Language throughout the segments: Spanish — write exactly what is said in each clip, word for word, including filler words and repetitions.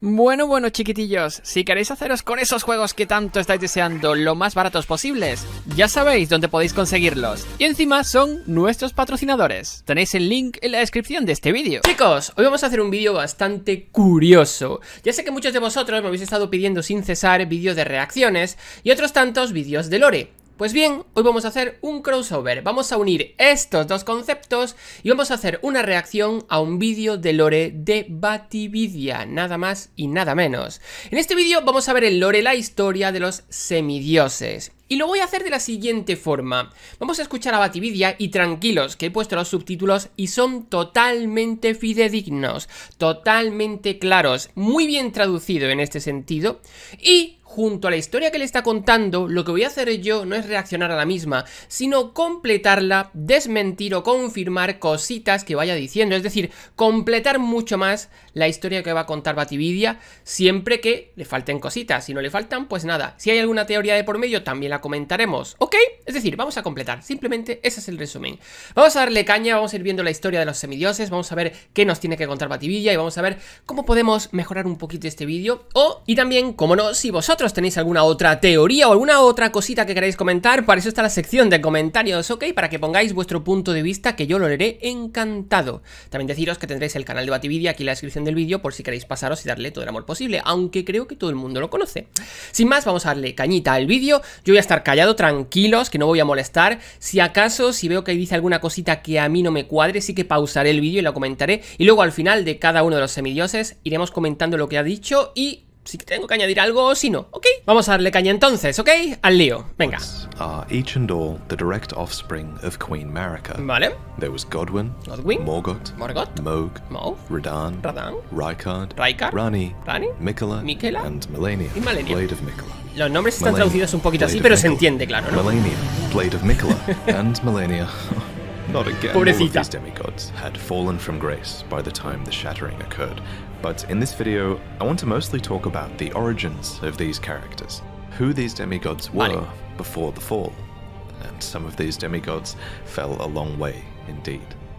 Bueno, bueno, chiquitillos, si queréis haceros con esos juegos que tanto estáis deseando lo más baratos posibles, ya sabéis dónde podéis conseguirlos. Y encima son nuestros patrocinadores. Tenéis el link en la descripción de este vídeo. Chicos, hoy vamos a hacer un vídeo bastante curioso. Ya sé que muchos de vosotros me habéis estado pidiendo sin cesar vídeos de reacciones y otros tantos vídeos de lore. Pues bien, hoy vamos a hacer un crossover, vamos a unir estos dos conceptos y vamos a hacer una reacción a un vídeo de lore de Batividia, nada más y nada menos. En este vídeo vamos a ver el lore, la historia de los semidioses. Y lo voy a hacer de la siguiente forma. Vamos a escuchar a Batividia y tranquilos que he puesto los subtítulos y son totalmente fidedignos, totalmente claros, muy bien traducido en este sentido. Y junto a la historia que le está contando, lo que voy a hacer yo no es reaccionar a la misma, sino completarla, desmentir o confirmar cositas que vaya diciendo. Es decir, completar mucho más la historia que va a contar Batividia, siempre que le falten cositas. Si no le faltan, pues nada. Si hay alguna teoría de por medio, también la comentaremos, ¿ok? Es decir, vamos a completar, simplemente ese es el resumen. Vamos a darle caña, vamos a ir viendo la historia de los semidioses, vamos a ver qué nos tiene que contar Batividia y vamos a ver cómo podemos mejorar un poquito este vídeo. O, y también, como no, si vosotros tenéis alguna otra teoría o alguna otra cosita que queráis comentar, para eso está la sección de comentarios, ¿ok? Para que pongáis vuestro punto de vista, que yo lo leeré encantado. También deciros que tendréis el canal de Batividia aquí en la descripción del vídeo por si queréis pasaros y darle todo el amor posible, aunque creo que todo el mundo lo conoce. Sin más, vamos a darle cañita al vídeo. Yo voy a estar callado, tranquilos, que no voy a molestar. Si acaso, si veo que dice alguna cosita que a mí no me cuadre, sí que pausaré el vídeo y lo comentaré. Y luego al final de cada uno de los semidioses iremos comentando lo que ha dicho y si tengo que añadir algo o si no, ¿ok? Vamos a darle caña entonces, ¿ok? Al lío, venga. Are each and all the direct offspring of Queen Marika. Vale. There was Godwyn, Godwyn, Morgoth, Morgoth, Mohg, Mohg, Radahn, Radahn, Rykard, Rykard, Rani, Rani, Miquella, Miquella and Malenia, y Malenia. Blade of Miquella. Los nombres están Malenia, traducidos un poquito así, Blade pero of se Miquella, entiende, claro, ¿no? Malenia, Blade of Miquella, and Malenia. Not again. Pobrecita. All of these demigods had fallen from grace by the time the shattering occurred. But in this video, I want to mostly talk about the origins of these characters, who these demigods were vale. before the fall, and some of these demigods fell a long way indeed.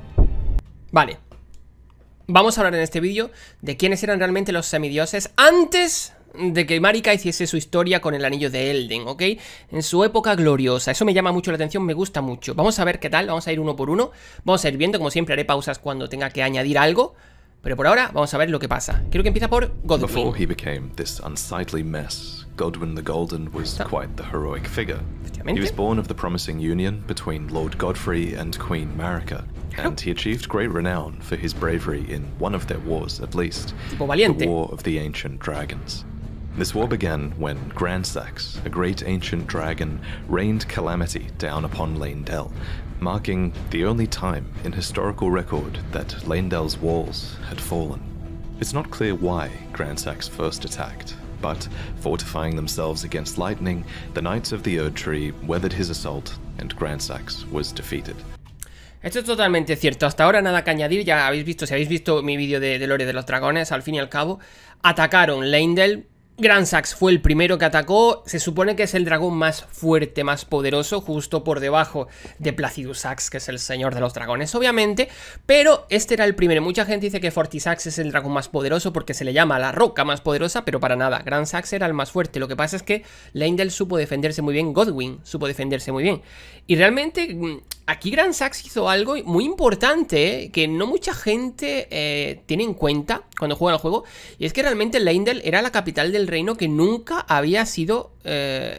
Vale. Vamos a hablar en este vídeo de quiénes eran realmente los semidioses antes de que Marika hiciese su historia con el anillo de Elden, ¿ok? En su época gloriosa. Eso me llama mucho la atención, me gusta mucho. Vamos a ver qué tal, vamos a ir uno por uno. Vamos a ir viendo, como siempre haré pausas cuando tenga que añadir algo. Pero por ahora vamos a ver lo que pasa. Creo que empieza por Godwyn. Before he became this unsightly mess, Godwyn the Golden was quite the heroic figure. He was born of the promising union between Lord Godfrey and Queen Marika, and he achieved great renown for his bravery in one of their wars, at least, Tipo valiente. the War of the Ancient Dragons. This war began when Grandsax, a great ancient dragon, rained calamity down upon Leyndell, marking the only time in historical record that Leyndell's walls had fallen. It's not clear why Grandsax first attacked, but fortifying themselves against lightning, the Knights of the Erdtree weathered his assault and Grandsax was defeated. Esto es totalmente cierto, hasta ahora nada que añadir, ya habéis visto, si habéis visto mi vídeo de, de lore de los dragones, al fin y al cabo, atacaron Leyndell. Grandsax fue el primero que atacó, se supone que es el dragón más fuerte, más poderoso, justo por debajo de Placidusax, que es el señor de los dragones, obviamente, pero este era el primero. Mucha gente dice que Fortisax es el dragón más poderoso porque se le llama la roca más poderosa, pero para nada, Grandsax era el más fuerte. Lo que pasa es que Leyndell supo defenderse muy bien, Godwyn supo defenderse muy bien, y realmente aquí Grandsax hizo algo muy importante, ¿eh? Que no mucha gente eh, tiene en cuenta cuando juega el juego, y es que realmente Leyndell era la capital del reino que nunca había sido, eh,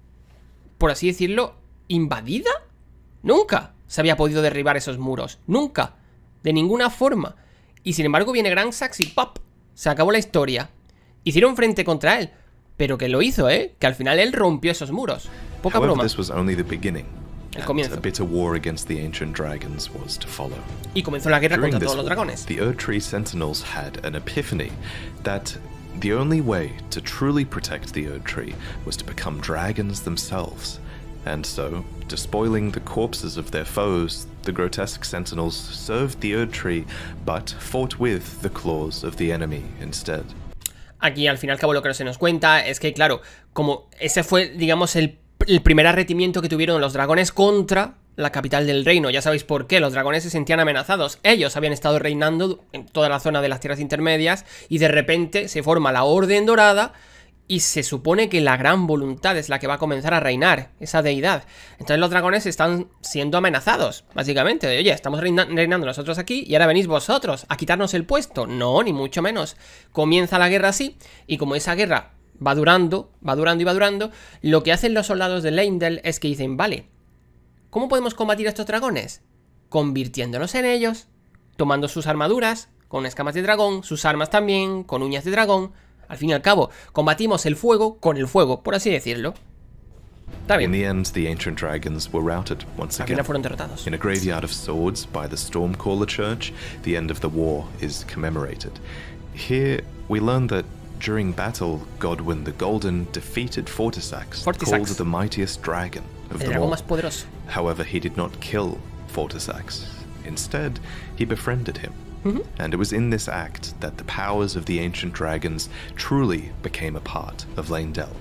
por así decirlo, invadida. Nunca se había podido derribar esos muros, nunca, de ninguna forma. Y sin embargo viene Grandsax y ¡pop! Se acabó la historia. Hicieron frente contra él, pero que lo hizo, ¿eh? Que al final él rompió esos muros. Poca However, broma. this was only the beginning. El And comienzo. a bitter war against the ancient dragons was to follow. Y comenzó la guerra During contra this todos los war, dragones. the Erdtree Sentinels had an epiphany that the only way to truly protect the Erdtree was to become dragons themselves. And so, despoiling the corpses of their foes, the grotesque Sentinels served the Erdtree, but fought with the claws of the enemy instead. Aquí al fin y al cabo lo que se nos cuenta es que, claro, como ese fue, digamos, el, el primer arretimiento que tuvieron los dragones contra la capital del reino. Ya sabéis por qué, los dragones se sentían amenazados. Ellos habían estado reinando en toda la zona de las tierras intermedias y de repente se forma la Orden Dorada y se supone que la gran voluntad es la que va a comenzar a reinar, esa deidad. Entonces los dragones están siendo amenazados, básicamente. De, oye, estamos reina reinando nosotros aquí y ahora venís vosotros a quitarnos el puesto. No, ni mucho menos. Comienza la guerra así y como esa guerra va durando, va durando y va durando, lo que hacen los soldados de Leyndell es que dicen, vale, ¿cómo podemos combatir a estos dragones? Convirtiéndonos en ellos, tomando sus armaduras, con escamas de dragón, sus armas también, con uñas de dragón. Al fin y al cabo, combatimos el fuego con el fuego, por así decirlo. Está bien. In the end, the ancient dragons were routed once Al again. final fueron derrotados. In a graveyard of swords by the Stormcaller Church, the end of the war is commemorated. Here, we learn that during battle, Godwyn the Golden defeated Fortisax, Fortisax. called the mightiest dragon of El them dragón all. más poderoso. However, he did not kill Fortisax. Instead, he befriended him. Mm-hmm. And it was in this act that the powers of the ancient dragons truly became a part of Leyndell.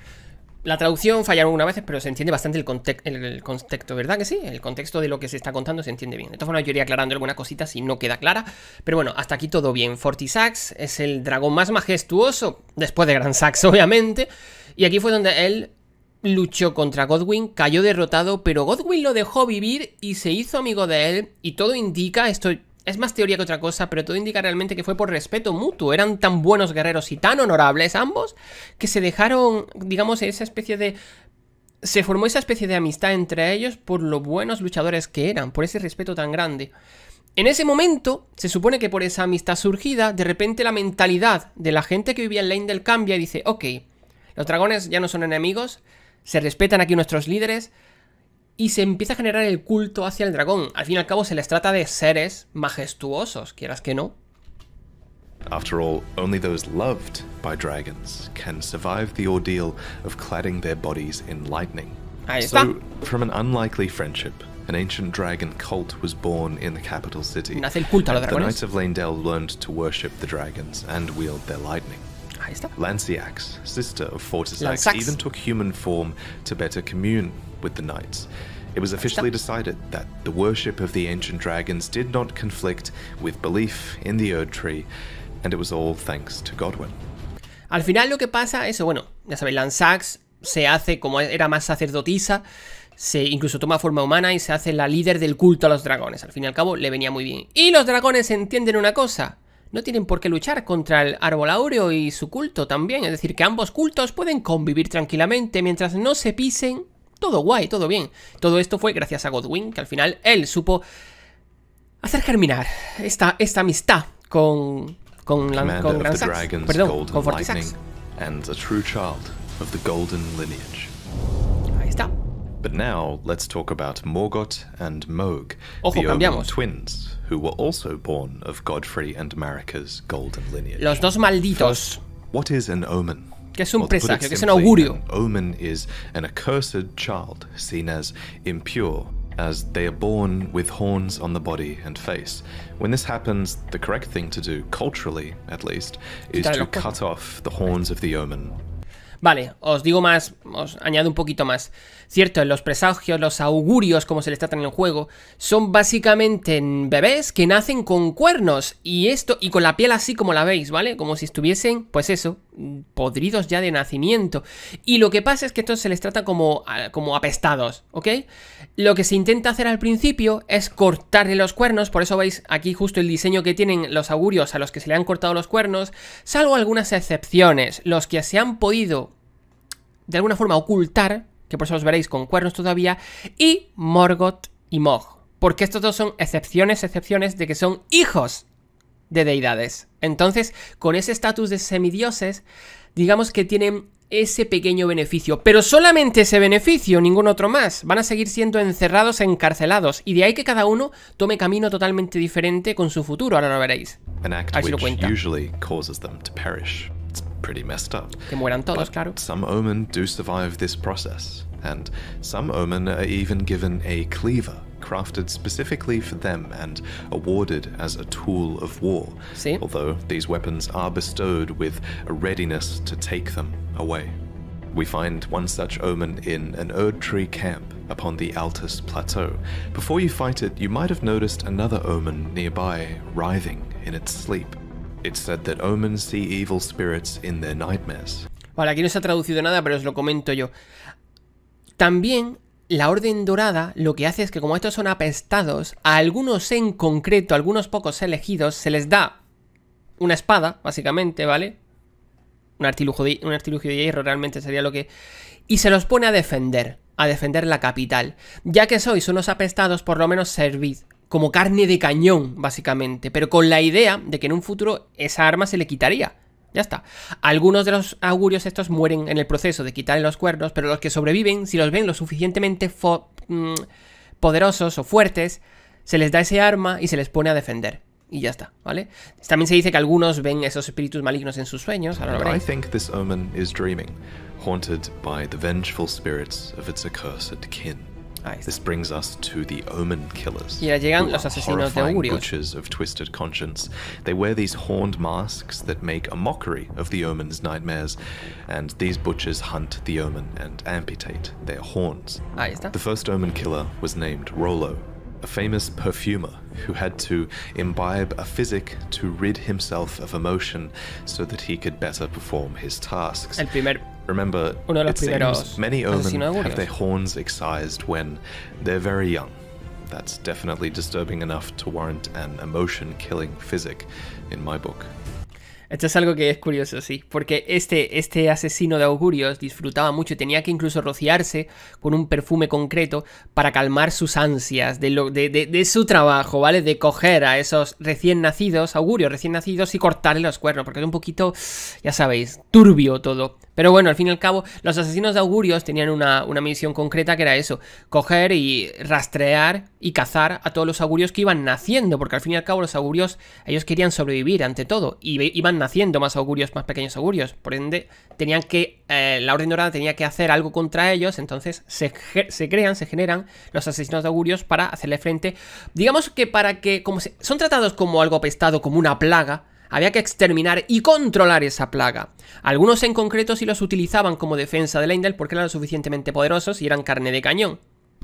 La traducción falla algunas veces, pero se entiende bastante el, el, el contexto, ¿verdad que sí? El contexto de lo que se está contando se entiende bien. De todas formas, yo iría aclarando alguna cosita si no queda clara. Pero bueno, hasta aquí todo bien. Fortisax es el dragón más majestuoso, después de Gransax, obviamente. Y aquí fue donde él luchó contra Godwyn, cayó derrotado, pero Godwyn lo dejó vivir y se hizo amigo de él. Y todo indica, esto es más teoría que otra cosa, pero todo indica realmente que fue por respeto mutuo. Eran tan buenos guerreros y tan honorables ambos que se dejaron, digamos, esa especie de... Se formó esa especie de amistad entre ellos por lo buenos luchadores que eran, por ese respeto tan grande. En ese momento, se supone que por esa amistad surgida, de repente la mentalidad de la gente que vivía en Leyndell cambia y dice, ok, los dragones ya no son enemigos, se respetan aquí nuestros líderes, y se empieza a generar el culto hacia el dragón. Al fin y al cabo se les trata de seres majestuosos, quieras que no. After all, only those loved by dragons can survive the ordeal of cladding their bodies in lightning. Ahí está. So, from an unlikely friendship, an ancient dragon cult was born in the capital city. Nace el culto a los And the dragones. Knights of Leyndell learned to worship the dragons and wield their lightning. Ahí está. Lanciax, sister of Fortisax, Lansax. even took human form to better commune with the knights. It was officially decided that the worship of the ancient dragons did not conflict with belief in the Erd Tree, and it was all thanks to Godwyn. Al final lo que pasa, eso, bueno, ya sabéis, Lansax se hace, como era más sacerdotisa, se incluso toma forma humana y se hace la líder del culto a los dragones. Al fin y al cabo le venía muy bien. Y los dragones entienden una cosa: no tienen por qué luchar contra el árbol áureo y su culto también. Es decir, que ambos cultos pueden convivir tranquilamente mientras no se pisen. Todo guay, todo bien. Todo esto fue gracias a Godwyn, que al final él supo hacer germinar esta, esta amistad con, con, la, con Gransax. Perdón, con Fortisax. And a true child of the golden lineage. Ahí está. But now let's talk about Morgott and Mohg, Ojo, the Omen cambiamos. twins, who were also born of Godfrey and Marika's golden lineage. Los dos malditos. First, what is an omen? Que es un Well, to put it presagio, que es un simply, augurio. An omen is an accursed child seen as impure, as they are born with horns on the body and face. When this happens, the correct thing to do, culturally at least, is Quitarle to los cuernos. cut off the horns of the omen. Vale, os digo más, os añado un poquito más. Cierto, los presagios, los augurios, como se les trata en el juego, son básicamente bebés que nacen con cuernos. Y esto, y con la piel así como la veis, ¿vale? Como si estuviesen, pues eso, podridos ya de nacimiento. Y lo que pasa es que estos se les trata como, como apestados, ¿ok? Lo que se intenta hacer al principio es cortarle los cuernos. Por eso veis aquí justo el diseño que tienen los augurios a los que se le han cortado los cuernos. Salvo algunas excepciones, los que se han podido de alguna forma ocultar, que por eso los veréis con cuernos todavía, y Morgott y Mohg, porque estos dos son excepciones, excepciones de que son hijos de deidades. Entonces, con ese estatus de semidioses, digamos que tienen ese pequeño beneficio, pero solamente ese beneficio, ningún otro más. Van a seguir siendo encerrados, encarcelados, y de ahí que cada uno tome camino totalmente diferente con su futuro, ahora lo veréis. An act A ver si lo which cuenta. usually causes them to perish. It's pretty messed up. Que mueran todos, But claro. some omen do survive this process, and some omen are even given a cleaver crafted specifically for them and awarded as a tool of war, Sí. although these weapons are bestowed with a readiness to take them away. We find one such omen in an Erd Tree camp upon the Altus Plateau. Before you fight it, you might have noticed another omen nearby, writhing in its sleep. It's said that omens see evil spirits in their nightmares. Vale, aquí no se ha traducido nada, pero os lo comento yo. También la Orden Dorada lo que hace es que como estos son apestados, a algunos en concreto, a algunos pocos elegidos, se les da una espada, básicamente, ¿vale? Un artilugio de, un artilugio de hierro realmente sería lo que... Y se los pone a defender, a defender la capital. Ya que sois unos apestados, por lo menos servid como carne de cañón, básicamente. Pero con la idea de que en un futuro esa arma se le quitaría. Ya está. Algunos de los augurios estos mueren en el proceso de quitarle los cuernos, pero los que sobreviven, si los ven lo suficientemente mmm, poderosos o fuertes, se les da ese arma y se les pone a defender. Y ya está, ¿vale? También se dice que algunos ven esos espíritus malignos en sus sueños. Ahora lo veréis. I think this omen is dreaming, haunted by the vengeful spirits of its accursed kin. This brings us to the omen killers. Y ahora llegan los asesinos de augurios. Butchers of twisted conscience. They wear these horned masks that make a mockery of the omen's nightmares, and these butchers hunt the omen and amputate their horns. Ahí está. The first omen killer was named Rollo, a famous perfumer who had to imbibe a physic to rid himself of emotion so that he could better perform his tasks. El primer Remember, Uno de los it primeros seems many omen augurios. have their horns excised when they're very young. That's definitely disturbing enough to warrant an emotion-killing physic in my book. Esto es algo que es curioso, sí, porque este, este asesino de augurios disfrutaba mucho y tenía que incluso rociarse con un perfume concreto para calmar sus ansias de, lo, de, de, de su trabajo, ¿vale? De coger a esos recién nacidos, augurios recién nacidos y cortarle los cuernos, porque es un poquito, ya sabéis, turbio todo. Pero bueno, al fin y al cabo, los asesinos de augurios tenían una, una misión concreta que era eso, coger y rastrear y cazar a todos los augurios que iban naciendo, porque al fin y al cabo los augurios, ellos querían sobrevivir ante todo, y iban naciendo más augurios, más pequeños augurios, por ende, tenían que, eh, la Orden Dorada tenía que hacer algo contra ellos, entonces se, se crean, se generan los asesinos de augurios para hacerle frente, digamos que para que, como se, son tratados como algo apestado, como una plaga, había que exterminar y controlar esa plaga. Algunos en concreto sí los utilizaban como defensa de Leyndell porque eran lo suficientemente poderosos y eran carne de cañón.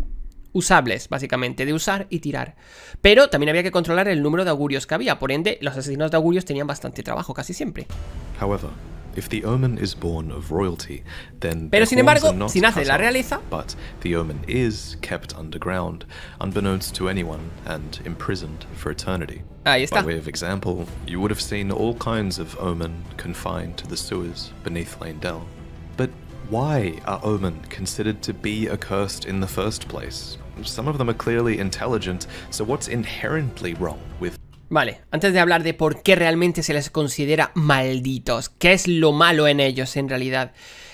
Usables, básicamente, de usar y tirar. Pero también había que controlar el número de augurios que había. Por ende, los asesinos de augurios tenían bastante trabajo, casi siempre. However, if the omen is born of royalty, then Pero sin embargo, si nace de la realeza, but the omen is kept underground, unbeknownst to anyone, and imprisoned for eternity. Ahí está. By way of example, you would have seen all kinds of omen confined to the sewers beneath Leyndell. But why are omen considered to be accursed in the first place? Some of them are clearly intelligent, so what's inherently wrong with... Vale, antes de hablar de por qué realmente se les considera malditos, qué es lo malo en ellos en realidad,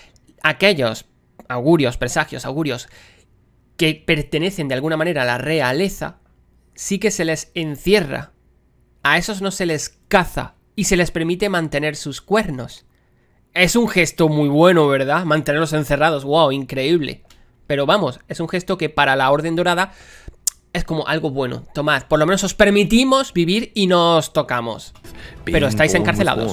aquellos augurios, presagios, augurios que pertenecen de alguna manera a la realeza, sí que se les encierra. A esos no se les caza y se les permite mantener sus cuernos. Es un gesto muy bueno, ¿verdad? Mantenerlos encerrados, wow, increíble. Pero vamos, es un gesto que para la Orden Dorada es como algo bueno. Tomad, por lo menos os permitimos vivir y no os tocamos. Pero estáis encarcelados.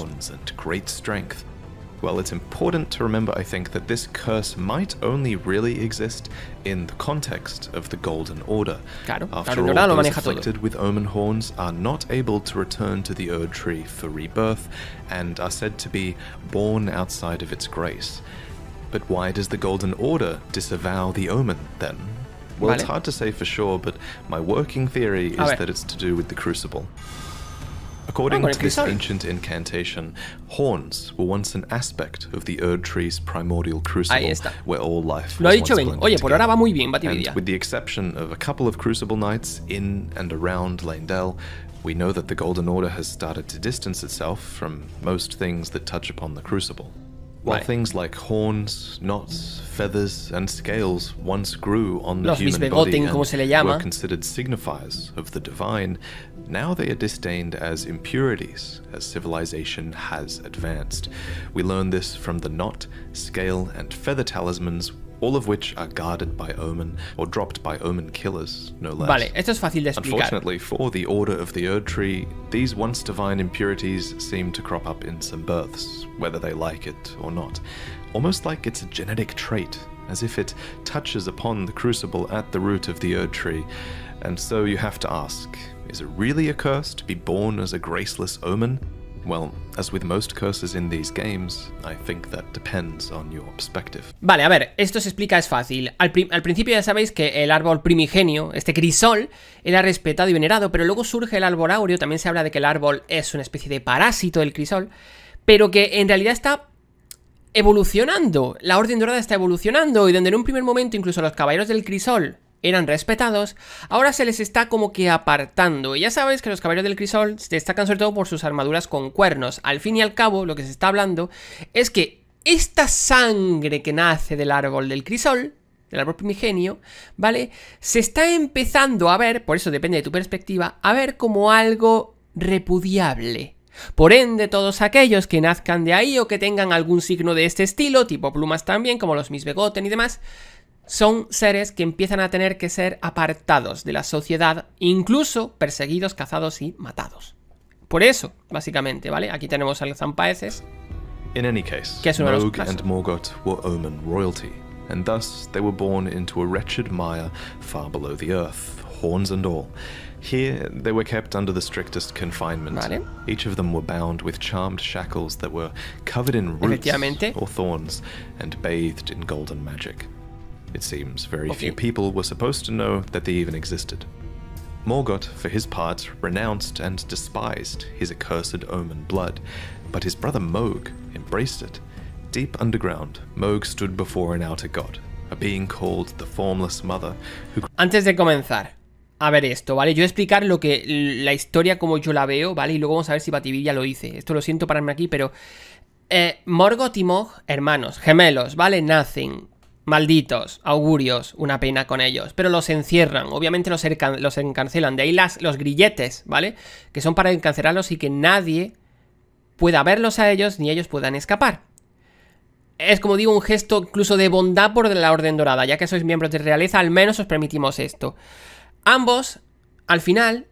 Well, it's important to remember, I think, that this curse might only really exist in the context of the Golden Order. Claro, After all, lo those afflicted with omen horns are not able to return to the Erd Tree for rebirth, and are said to be born outside of its grace. But why does the Golden Order disavow the omen, then? Well, vale. It's hard to say for sure, but my working theory is that it's to do with the Crucible. According oh, to this ancient incantation, horns were once an aspect of the Erd Tree's primordial crucible, where all life Lo was ha dicho bien. Oye, por ahora va muy bien, Batividia. And with the exception of a couple of crucible nights in and around Leyndell, we know that the Golden Order has started to distance itself from most things that touch upon the crucible. While vale. things like horns, knots, feathers, and scales once grew on the Los human body and como se le llama. were considered signifiers of the divine, now they are disdained as impurities as civilization has advanced. We learn this from the knot, scale, and feather talismans all of which are guarded by Omen or dropped by Omen killers, no less. Vale, esto es fácil de explicar. Unfortunately for the Order of the Erd Tree, these once divine impurities seem to crop up in some births, whether they like it or not. Almost like it's a genetic trait, as if it touches upon the crucible at the root of the Erd Tree. And so you have to ask, is it really a curse to be born as a graceless Omen? Well, as with most curses in these games, I think that depends on your perspective. Vale, a ver, esto se explica, es fácil. Al, pri al principio ya sabéis que el árbol primigenio, este crisol, era respetado y venerado, pero luego surge el árbol áureo, también se habla de que el árbol es una especie de parásito del crisol, pero que en realidad está evolucionando. La Orden Dorada está evolucionando y donde en un primer momento incluso los caballeros del crisol eran respetados, ahora se les está como que apartando. Y ya sabéis que los caballeros del crisol se destacan sobre todo por sus armaduras con cuernos. Al fin y al cabo, lo que se está hablando es que esta sangre que nace del árbol del crisol, del árbol primigenio, ¿vale? Se está empezando a ver, por eso depende de tu perspectiva, a ver como algo repudiable. Por ende, todos aquellos que nazcan de ahí o que tengan algún signo de este estilo, tipo plumas también, como los Misbegotten y demás, son seres que empiezan a tener que ser apartados de la sociedad, incluso perseguidos, cazados y matados. Por eso, básicamente, ¿vale? Aquí tenemos al Zampaeces. In any case, que es uno de los Mohg casos. and Morgoth were Omen royalty, and thus they were born into a wretched mire far below the earth, horns and all. Here, they were kept under the strictest confinement. Vale. Each of them were bound with charmed shackles that were covered in roots Efectivamente. or thorns and bathed in golden magic. It seems very Okay. few people were supposed to know that they even existed. Morgoth, for his part, renounced and despised his accursed Omen blood, but his brother Mohg embraced it. Deep underground, Mohg stood before an outer god, a being called the Formless Mother, who Antes de comenzar a ver esto, ¿vale? Yo voy a explicar lo que, la historia como yo la veo, ¿vale? Y luego vamos a ver si Batibir ya lo dice. Esto lo siento pararme aquí, pero eh, Morgoth y Mohg, hermanos, gemelos, ¿vale? Nacen malditos, augurios, una pena con ellos, pero los encierran, obviamente los, los encarcelan, de ahí las, los grilletes, ¿vale? Que son para encarcelarlos y que nadie pueda verlos a ellos ni ellos puedan escapar. Es, como digo, un gesto incluso de bondad por la Orden Dorada, ya que sois miembros de realeza, al menos os permitimos esto. Ambos, al final,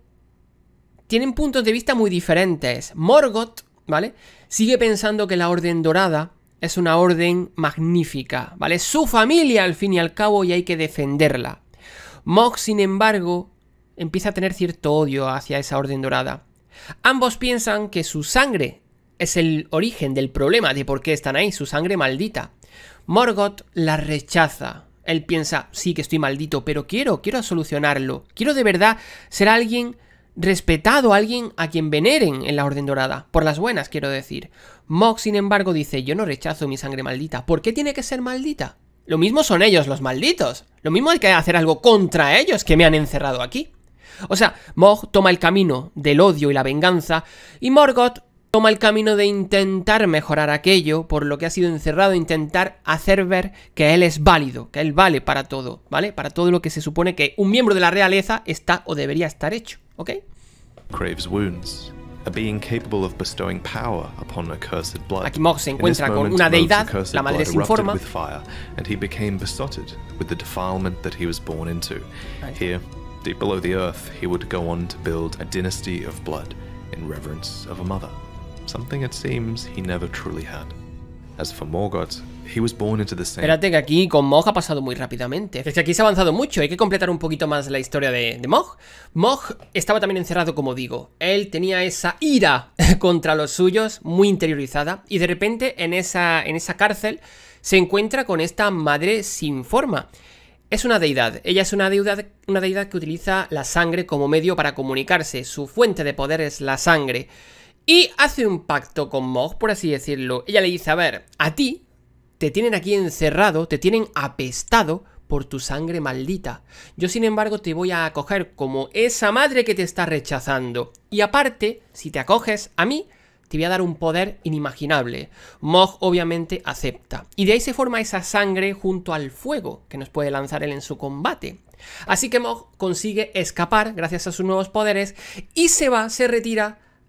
tienen puntos de vista muy diferentes. Morgoth, ¿vale? Sigue pensando que la Orden Dorada es una orden magnífica, ¿vale? Su familia, al fin y al cabo, y hay que defenderla. Mohg, sin embargo, empieza a tener cierto odio hacia esa Orden Dorada. Ambos piensan que su sangre es el origen del problema de por qué están ahí, su sangre maldita. Morgoth la rechaza. Él piensa, sí que estoy maldito, pero quiero, quiero solucionarlo. Quiero de verdad ser alguien respetado, alguien a quien veneren en la Orden Dorada. Por las buenas, quiero decir. Mohg, sin embargo, dice, yo no rechazo mi sangre maldita. ¿Por qué tiene que ser maldita? Lo mismo son ellos los malditos. Lo mismo hay que hacer algo contra ellos que me han encerrado aquí. O sea, Mohg toma el camino del odio y la venganza, y Morgoth toma el camino de intentar mejorar aquello por lo que ha sido encerrado, intentar hacer ver que él es válido, que él vale para todo, ¿vale? Para todo lo que se supone que un miembro de la realeza está o debería estar hecho, ¿ok? craves wounds, a being capable of bestowing power upon accursed blood. Aquí Mohg se In encuentra this con moment, una Mohg's deidad, accursed la madre blood sin erupted forma. with fire, and he became besotted with the defilement that he was born into. Ahí está. Here, deep below the earth, he would go on to build a dynasty of blood in reverence of a mother, something it seems he never truly had. As for Morgoth, he was born into the same... Espérate que aquí con Mohg ha pasado muy rápidamente. Es que aquí se ha avanzado mucho, hay que completar un poquito más la historia de, de Mohg. Mohg estaba también encerrado, como digo. Él tenía esa ira contra los suyos, muy interiorizada, y de repente en esa, en esa cárcel se encuentra con esta madre sin forma. Es una deidad, ella es una deidad, una deidad que utiliza la sangre como medio para comunicarse. Su fuente de poder es la sangre. Y hace un pacto con Mohg, por así decirlo. Ella le dice, a ver, a ti te tienen aquí encerrado, te tienen apestado por tu sangre maldita. Yo, sin embargo, te voy a acoger como esa madre que te está rechazando. Y aparte, si te acoges a mí, te voy a dar un poder inimaginable. Mohg obviamente acepta. Y de ahí se forma esa sangre junto al fuego que nos puede lanzar él en su combate. Así que Mohg consigue escapar gracias a sus nuevos poderes y se va, se retira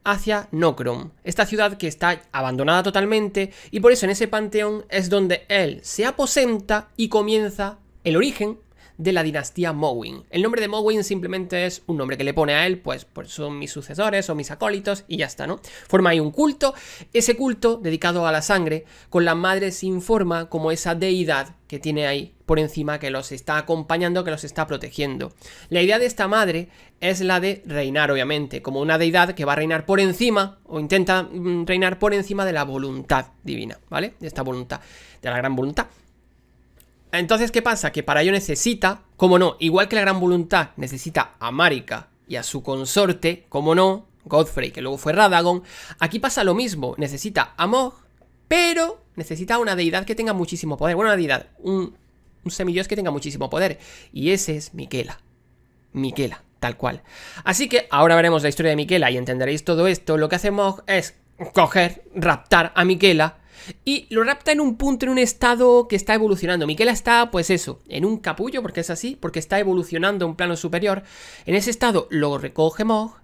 hacia Nokron, esta ciudad que está abandonada totalmente, y por eso en ese panteón es donde él se aposenta y comienza el origen de la dinastía Morrowind. El nombre de Morrowind simplemente es un nombre que le pone a él, pues, pues son mis sucesores o mis acólitos y ya está, ¿no? Forma ahí un culto, ese culto dedicado a la sangre, con la madre sin forma como esa deidad que tiene ahí por encima, que los está acompañando, que los está protegiendo. La idea de esta madre es la de reinar, obviamente, como una deidad que va a reinar por encima, o intenta mm, reinar por encima de la voluntad divina, ¿vale? De esta voluntad, de la gran voluntad. Entonces, ¿qué pasa? Que para ello necesita, como no, igual que la gran voluntad necesita a Marika y a su consorte, como no, Godfrey, que luego fue Radagon, aquí pasa lo mismo, necesita a Mog, pero necesita una deidad que tenga muchísimo poder, bueno, una deidad, un, un semidios que tenga muchísimo poder, y ese es Miquella, Miquella, tal cual. Así que ahora veremos la historia de Miquella y entenderéis todo esto. Lo que hace Mog es coger, raptar a Miquella, y lo rapta en un punto, en un estado que está evolucionando. Miquella está, pues eso, en un capullo, porque es así, porque está evolucionando a un plano superior. En ese estado lo recoge Mog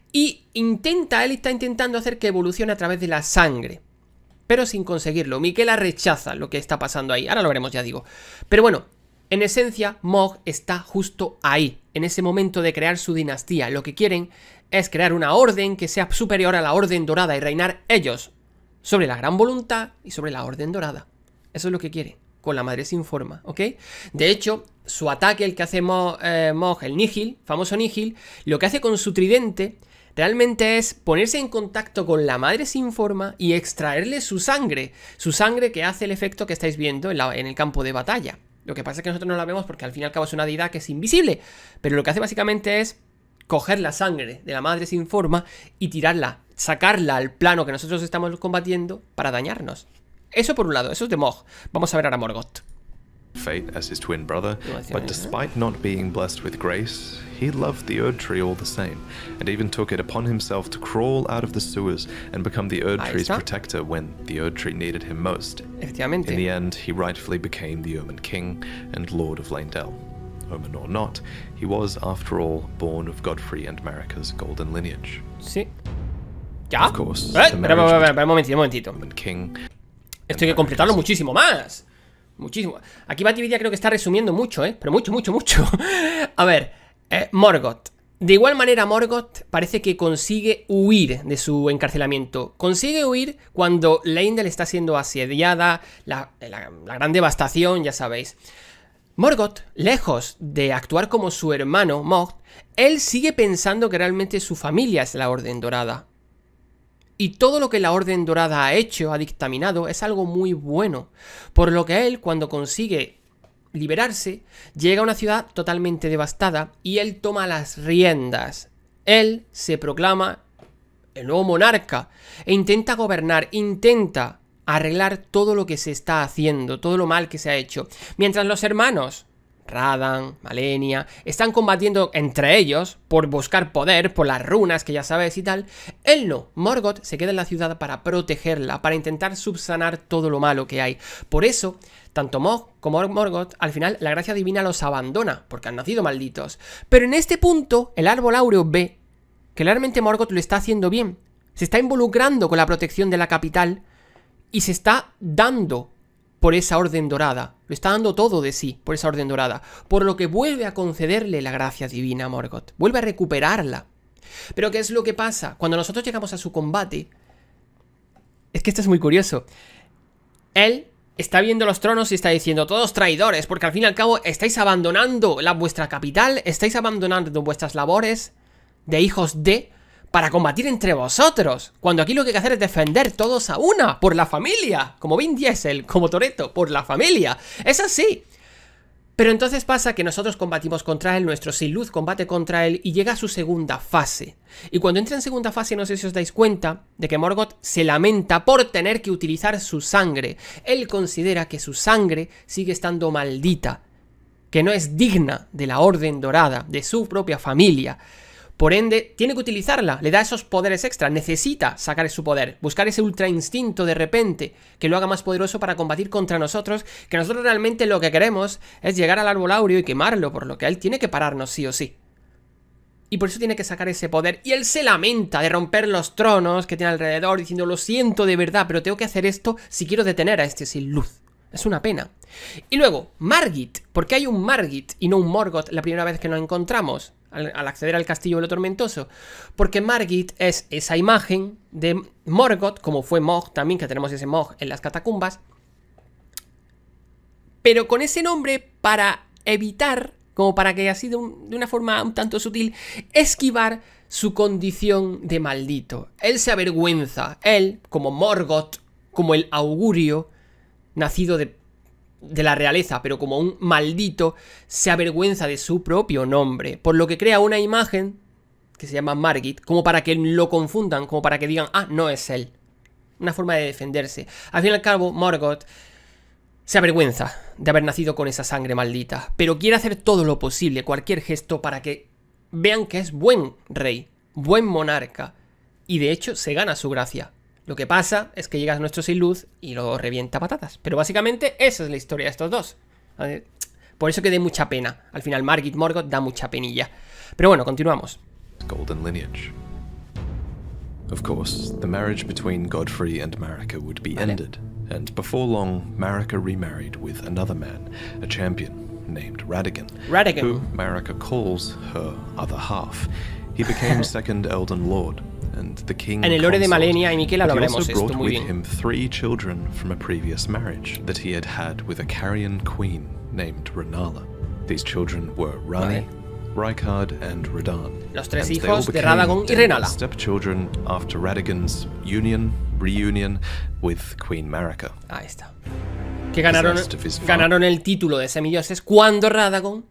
y intenta, él está intentando hacer que evolucione a través de la sangre, pero sin conseguirlo. Miquella rechaza lo que está pasando ahí. Ahora lo veremos, ya digo. Pero bueno, en esencia, Mog está justo ahí, en ese momento de crear su dinastía. Lo que quieren es crear una orden que sea superior a la Orden Dorada y reinar ellos sobre la gran voluntad y sobre la Orden Dorada. Eso es lo que quiere, con la madre sin forma, ¿ok? De hecho, su ataque, el que hace Mog, eh, Mog, el Nihil, famoso Nihil, lo que hace con su tridente realmente es ponerse en contacto con la madre sin forma y extraerle su sangre. Su sangre que hace el efecto que estáis viendo en, la, en el campo de batalla. Lo que pasa es que nosotros no la vemos porque al fin y al cabo es una deidad que es invisible. Pero lo que hace básicamente es coger la sangre de la madre sin forma y tirarla, sacarla al plano que nosotros estamos combatiendo para dañarnos. Eso por un lado, eso es de Mog. Vamos a ver ahora a Morgoth. Fate as his twin brother, but despite not being blessed with grace, he loved the Erd Tree all the same, and even took it upon himself to crawl out of the sewers and become the Erd Tree's protector when the Erd Tree needed him most. Efectivamente. In the end, he rightfully became the Omen King and Lord of Leyndell. Omen or not, he was, after all, born of Godfrey and Marika's golden lineage. Sí. ¿Ya? Of course, eh, espera, espera, espera, un momentito, un momentito. Omen King. Esto hay que completarlo muchísimo más. Muchísimo. Aquí Batividia creo que está resumiendo mucho, ¿eh? Pero mucho, mucho, mucho. A ver, eh, Morgoth. De igual manera, Morgoth parece que consigue huir de su encarcelamiento. Consigue huir cuando Leyndell está siendo asediada, la, la, la gran devastación, ya sabéis. Morgoth, lejos de actuar como su hermano Mog, él sigue pensando que realmente su familia es la Orden Dorada. Y todo lo que la Orden Dorada ha hecho, ha dictaminado, es algo muy bueno. Por lo que él, cuando consigue liberarse, llega a una ciudad totalmente devastada y él toma las riendas. Él se proclama el nuevo monarca e intenta gobernar, intenta arreglar todo lo que se está haciendo, todo lo mal que se ha hecho. Mientras los hermanos Radan, Malenia, están combatiendo entre ellos por buscar poder, por las runas que ya sabes y tal, él no. Morgoth se queda en la ciudad para protegerla, para intentar subsanar todo lo malo que hay. Por eso, tanto Mog como Morgoth, al final la gracia divina los abandona, porque han nacido malditos. Pero en este punto, el árbol áureo ve que realmente Morgoth lo está haciendo bien. Se está involucrando con la protección de la capital y se está dando por esa Orden Dorada. Lo está dando todo de sí por esa Orden Dorada. Por lo que vuelve a concederle la gracia divina a Morgoth. Vuelve a recuperarla. Pero ¿qué es lo que pasa? Cuando nosotros llegamos a su combate, es que esto es muy curioso. Él está viendo los tronos y está diciendo: todos traidores, porque al fin y al cabo estáis abandonando la, vuestra capital, estáis abandonando vuestras labores de hijos de... para combatir entre vosotros, cuando aquí lo que hay que hacer es defender todos a una, por la familia, como Vin Diesel, como Toretto, por la familia, es así. Pero entonces pasa que nosotros combatimos contra él, nuestro Sin Luz combate contra él y llega a su segunda fase. Y cuando entra en segunda fase, no sé si os dais cuenta de que Morgoth se lamenta por tener que utilizar su sangre. Él considera que su sangre sigue estando maldita, que no es digna de la Orden Dorada, de su propia familia. Por ende, tiene que utilizarla, le da esos poderes extra, necesita sacar su poder, buscar ese ultra instinto de repente que lo haga más poderoso para combatir contra nosotros, que nosotros realmente lo que queremos es llegar al árbol áureo y quemarlo, por lo que él tiene que pararnos sí o sí. y por eso tiene que sacar ese poder. Y él se lamenta de romper los tronos que tiene alrededor, diciendo, lo siento de verdad, pero tengo que hacer esto si quiero detener a este sin luz. Es una pena. Y luego, Margit. ¿Por qué hay un Margit y no un Morgoth la primera vez que nos encontramos al, al acceder al castillo de lo tormentoso? Porque Margit es esa imagen de Morgoth, como fue Mog también, que tenemos ese Mog en las catacumbas, pero con ese nombre para evitar, como para que así de, un, de una forma un tanto sutil, esquivar su condición de maldito. Él se avergüenza, él, como Morgoth, como el augurio, nacido de, de la realeza, pero como un maldito, se avergüenza de su propio nombre, por lo que crea una imagen que se llama Margit, como para que lo confundan, como para que digan, ah, no es él. Una forma de defenderse. Al fin y al cabo, Morgoth se avergüenza de haber nacido con esa sangre maldita, pero quiere hacer todo lo posible, cualquier gesto, para que vean que es buen rey, buen monarca, y de hecho se gana su gracia. Lo que pasa es que llega a nuestro sin luz y lo revienta a patatas. Pero básicamente esa es la historia de estos dos. Por eso que dé mucha pena. Al final Margit Morgoth da mucha penilla. Pero bueno, continuamos. Golden lineage. Of course, the marriage between Godfrey and Marika would be Vale. ended, and before long, Marika remarried with another man, a champion named Radagon, Radagon. who Marika calls her other half. He became second Elden Lord, and the king En el lore de consort, Malenia y Miquela lo but he veremos also esto brought muy with bien. him three children from a previous marriage that he had had with a Carian queen named Renala. These children were Rani, Vale. Rykard, and Radahn. Los tres and they all hijos de became Radagon y then Renala. stepchildren after Radagon's union, reunion with Queen Marika. Ahí está. Que ganaron, Possessed of his father. ganaron el título de semidioses cuando Radagon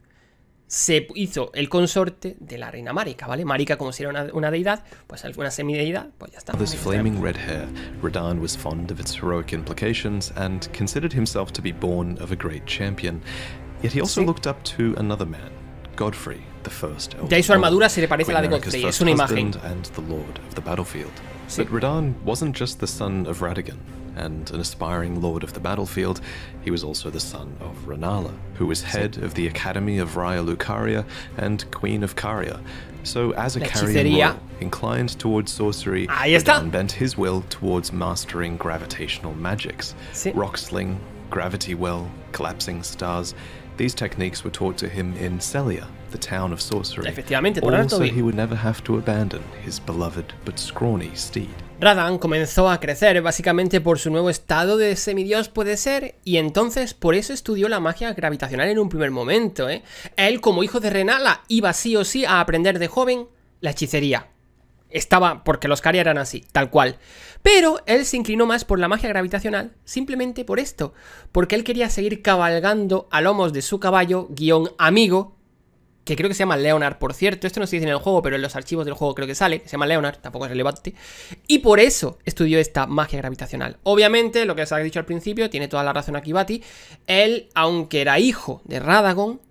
se hizo el consorte de la reina Marika, ¿vale? Marika, como si era una, una deidad, pues alguna semideidad, pues ya está. This flaming red hair, Radahn was fond of its heroic implications and considered himself to be born of a great champion. Yet he also Sí. looked up to another man, Godfrey, the first Elden De ahí su Lord, armadura se le parece a la de Queen Marika's Godfrey, es first una imagen. husband and the Lord of the battlefield. Sí. But Radahn wasn't just the son of Radagon and an aspiring lord of the battlefield, he was also the son of Renala, who was head of the Academy of Raya Lucaria and Queen of Caria. So as a La Carian hechicería. royal, inclined towards sorcery, Ahí está. Radahn bent his will towards mastering gravitational magics. Sí. Rock sling, gravity well, collapsing stars. These techniques were taught to him in Celia, the town of sorcery. Efectivamente, por all alto so bien. he would never have to abandon his beloved but scrawny steed. Radagon comenzó a crecer básicamente por su nuevo estado de semidios, puede ser, y entonces por eso estudió la magia gravitacional en un primer momento, ¿eh? Él, como hijo de Renala, iba sí o sí a aprender de joven la hechicería. Estaba, porque los Caria eran así, tal cual. Pero él se inclinó más por la magia gravitacional, simplemente por esto, porque él quería seguir cabalgando a lomos de su caballo, guión amigo, que creo que se llama Leonard, por cierto. Esto no se dice en el juego, pero en los archivos del juego creo que sale. Se llama Leonard, tampoco es relevante. Y por eso estudió esta magia gravitacional. Obviamente, lo que os ha dicho al principio, tiene toda la razón aquí Bati. Él, aunque era hijo de Radagon,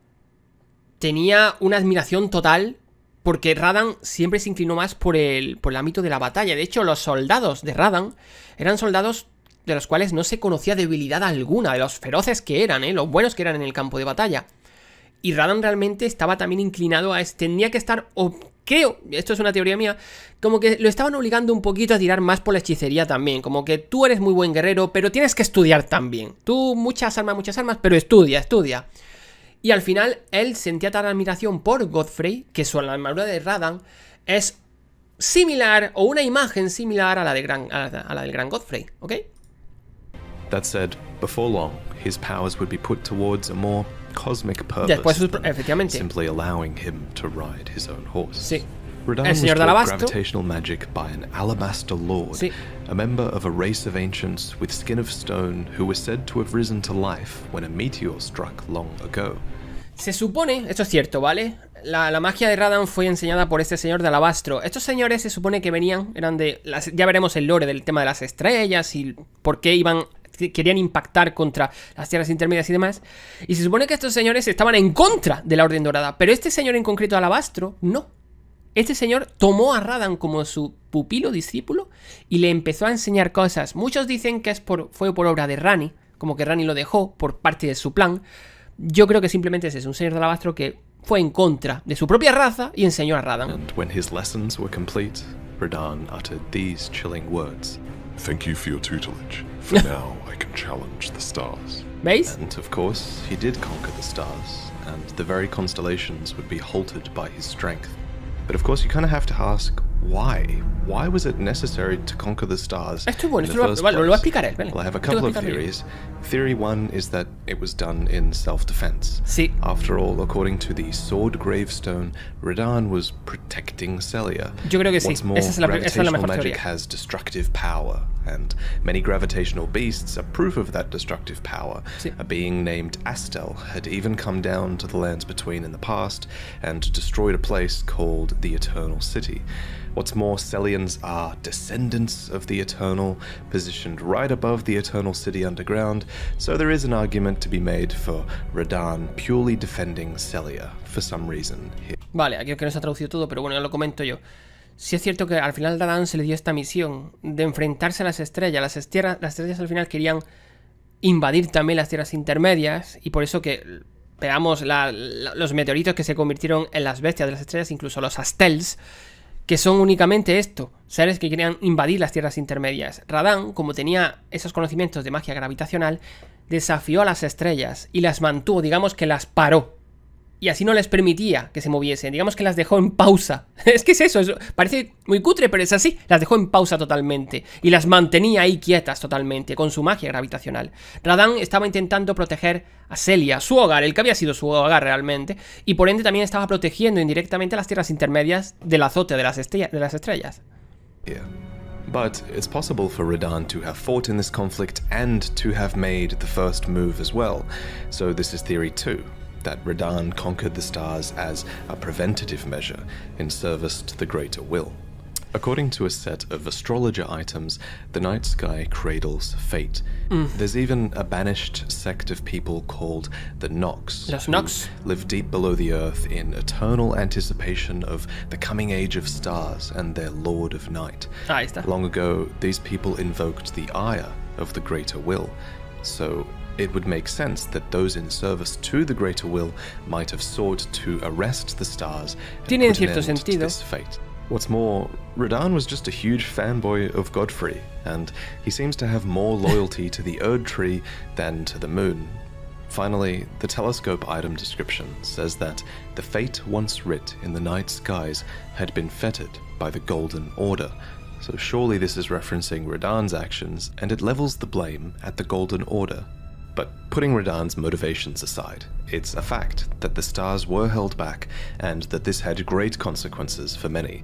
tenía una admiración total, porque Radagon siempre se inclinó más por el, por el ámbito de la batalla. De hecho, los soldados de Radagon eran soldados de los cuales no se conocía debilidad alguna, de los feroces que eran, ¿eh? Los buenos que eran en el campo de batalla. Y Radagon realmente estaba también inclinado a... Tenía que estar, o creo, esto es una teoría mía, como que lo estaban obligando un poquito a tirar más por la hechicería también. Como que tú eres muy buen guerrero, pero tienes que estudiar también. Tú muchas armas, muchas armas, pero estudia, estudia. Y al final, él sentía tal admiración por Godfrey, que su armadura de Radagon es similar, o una imagen similar a la, de gran, a la, a la del gran Godfrey, ¿ok? That said, before long, his powers would be put towards a more cosmic purpose Después, sus- than efectivamente. simply allowing him to ride his own horse. Sí. Radahn El was señor de taught Alabastro. gravitational magic by an Alabaster Lord, Sí. a member of a race of ancients with skin of stone who was said to have risen to life when a meteor struck long ago. Se supone, esto es cierto, ¿vale? La, la magia de Radagon fue enseñada por este señor de Alabastro. Estos señores se supone que venían, eran de... Las, ya veremos el lore del tema de las estrellas y por qué iban... querían impactar contra las tierras intermedias y demás. Y se supone que estos señores estaban en contra de la Orden Dorada. Pero este señor en concreto de Alabastro, no. Este señor tomó a Radagon como su pupilo, discípulo, y le empezó a enseñar cosas. Muchos dicen que es por, fue por obra de Rani, como que Rani lo dejó por parte de su plan. Yo creo que simplemente ese es un señor de Alabastro que fue en contra de su propia raza y enseñó a Radan. And when his lessons were complete, Radahn uttered these chilling words. Thank you for your tutelage. For now, I can challenge the stars. ¿Veis? And of course, he did conquer the stars, and the very constellations would be halted by his strength. But of course, you kind of have to ask, why? Why was it necessary to conquer the stars? Esto es bueno, in esto the lo, first vale, lo voy a place? explicar él. Vale. Well, I have a Tengo couple que of explicarlo yo. theories. Theory one is that it was done in self-defense. Sí. After all, according to the Sword Gravestone, Radahn was protecting Celia. Yo creo que sí. What's more, Esa es la, esa es la gravitational mejor magic teoría. has destructive power, and many gravitational beasts are proof of that destructive power. Sí. A being named Astel had even come down to the lands between in the past and destroyed a place called the Eternal City. What's more, Celians are descendants of the Eternal, positioned right above the Eternal City underground, so there is an argument to be made for Radahn purely defending Celia for some reason here. Vale, aquí que no se ha traducido todo, pero bueno, ya lo comento yo. Sí es cierto que al final Radahn se le dio esta misión de enfrentarse a las estrellas. Las, estierras, las estrellas al final querían invadir también las tierras intermedias, y por eso que veamos la, la, los meteoritos que se convirtieron en las bestias de las estrellas, incluso los Astels, que son únicamente esto, seres que querían invadir las tierras intermedias. Radahn, como tenía esos conocimientos de magia gravitacional, desafió a las estrellas y las mantuvo, digamos que las paró. Y así no les permitía que se moviesen, digamos que las dejó en pausa. Es que es eso, es, parece muy cutre, pero es así. Las dejó en pausa totalmente y las mantenía ahí quietas totalmente con su magia gravitacional. Radahn estaba intentando proteger a Celia, su hogar, el que había sido su hogar realmente, y por ende también estaba protegiendo indirectamente las tierras intermedias del azote de las, de las estrellas. Yeah. But it's possible for Radahn to have fought in this conflict and to have made the first move as well. So this is theory two, that Radahn conquered the stars as a preventative measure in service to the greater will. According to a set of astrologer items, the night sky cradles fate. Mm. There's even a banished sect of people called the Nox, Los who Nox. live deep below the earth in eternal anticipation of the coming age of stars and their lord of night. Ahí está. Long ago, these people invoked the ire of the greater will, so it would make sense that those in service to the greater will might have sought to arrest the stars and Tiene put an cierto end to sentido. this fate. What's more, Radahn was just a huge fanboy of Godfrey, and he seems to have more loyalty to the Erd Tree than to the moon. Finally, the telescope item description says that the fate once writ in the night skies had been fettered by the Golden Order, so surely this is referencing Radahnn's actions, and it levels the blame at the Golden Order. But putting Radahnn's motivations aside, it's a fact that the stars were held back, and that this had great consequences for many.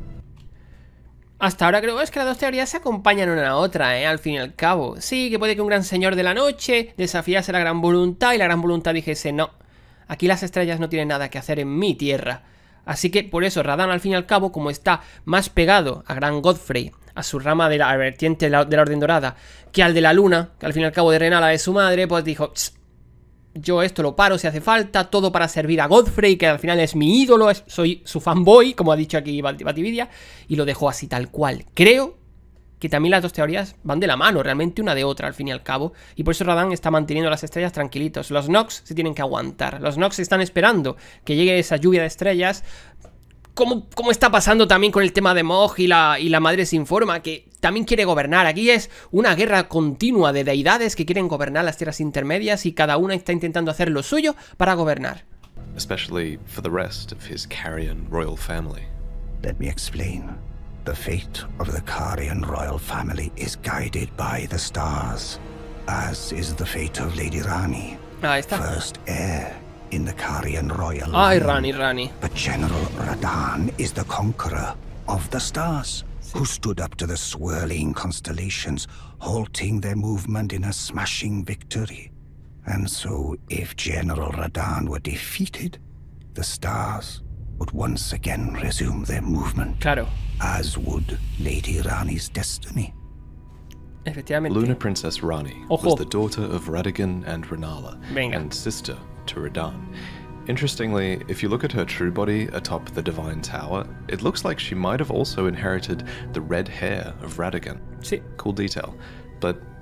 Hasta ahora creo es que las dos teorías se acompañan una a otra, ¿eh? Al fin y al cabo. Sí, que puede que un gran señor de la noche desafiase la gran voluntad y la gran voluntad dijese no. Aquí las estrellas no tienen nada que hacer en mi tierra. Así que por eso Radahn al fin y al cabo, como está más pegado a Gran Godfrey, a su rama de la vertiente de la, de la Orden Dorada, que al de la Luna, que al fin y al cabo de Renala de su madre, pues dijo, yo esto lo paro si hace falta, todo para servir a Godfrey, que al final es mi ídolo, es, soy su fanboy, como ha dicho aquí Batividia, y lo dejó así tal cual. Creo que también las dos teorías van de la mano, realmente una de otra al fin y al cabo, y por eso Radahn está manteniendo las estrellas tranquilitos. Los Nox se tienen que aguantar, los Nox están esperando que llegue esa lluvia de estrellas, como, como está pasando también con el tema de Mog y la, y la Madre Sin Forma, que también quiere gobernar. Aquí es una guerra continua de deidades que quieren gobernar las tierras intermedias y cada una está intentando hacer lo suyo para gobernar. Especially for the rest of his Carian royal family. Let me explain. The fate of the Carian royal family is guided by the stars, as is the fate of Lady Rani, Ahí está. first heir in the Carian royal Ay, line. Rani, Rani. But General Radahn is the conqueror of the stars, who stood up to the swirling constellations, halting their movement in a smashing victory. And so, if General Radahn were defeated, the stars would once again resume their movement, Claro, as would Lady Rani's destiny. efectivamente. Lunar Princess Rani Ojo. was the daughter of Radagon and Renala, Venga. and sister to Radahn. Interestingly, if you look at her true body atop the Divine Tower, it looks like she might have also inherited the red hair of Radagon. Sí. Cool detail. But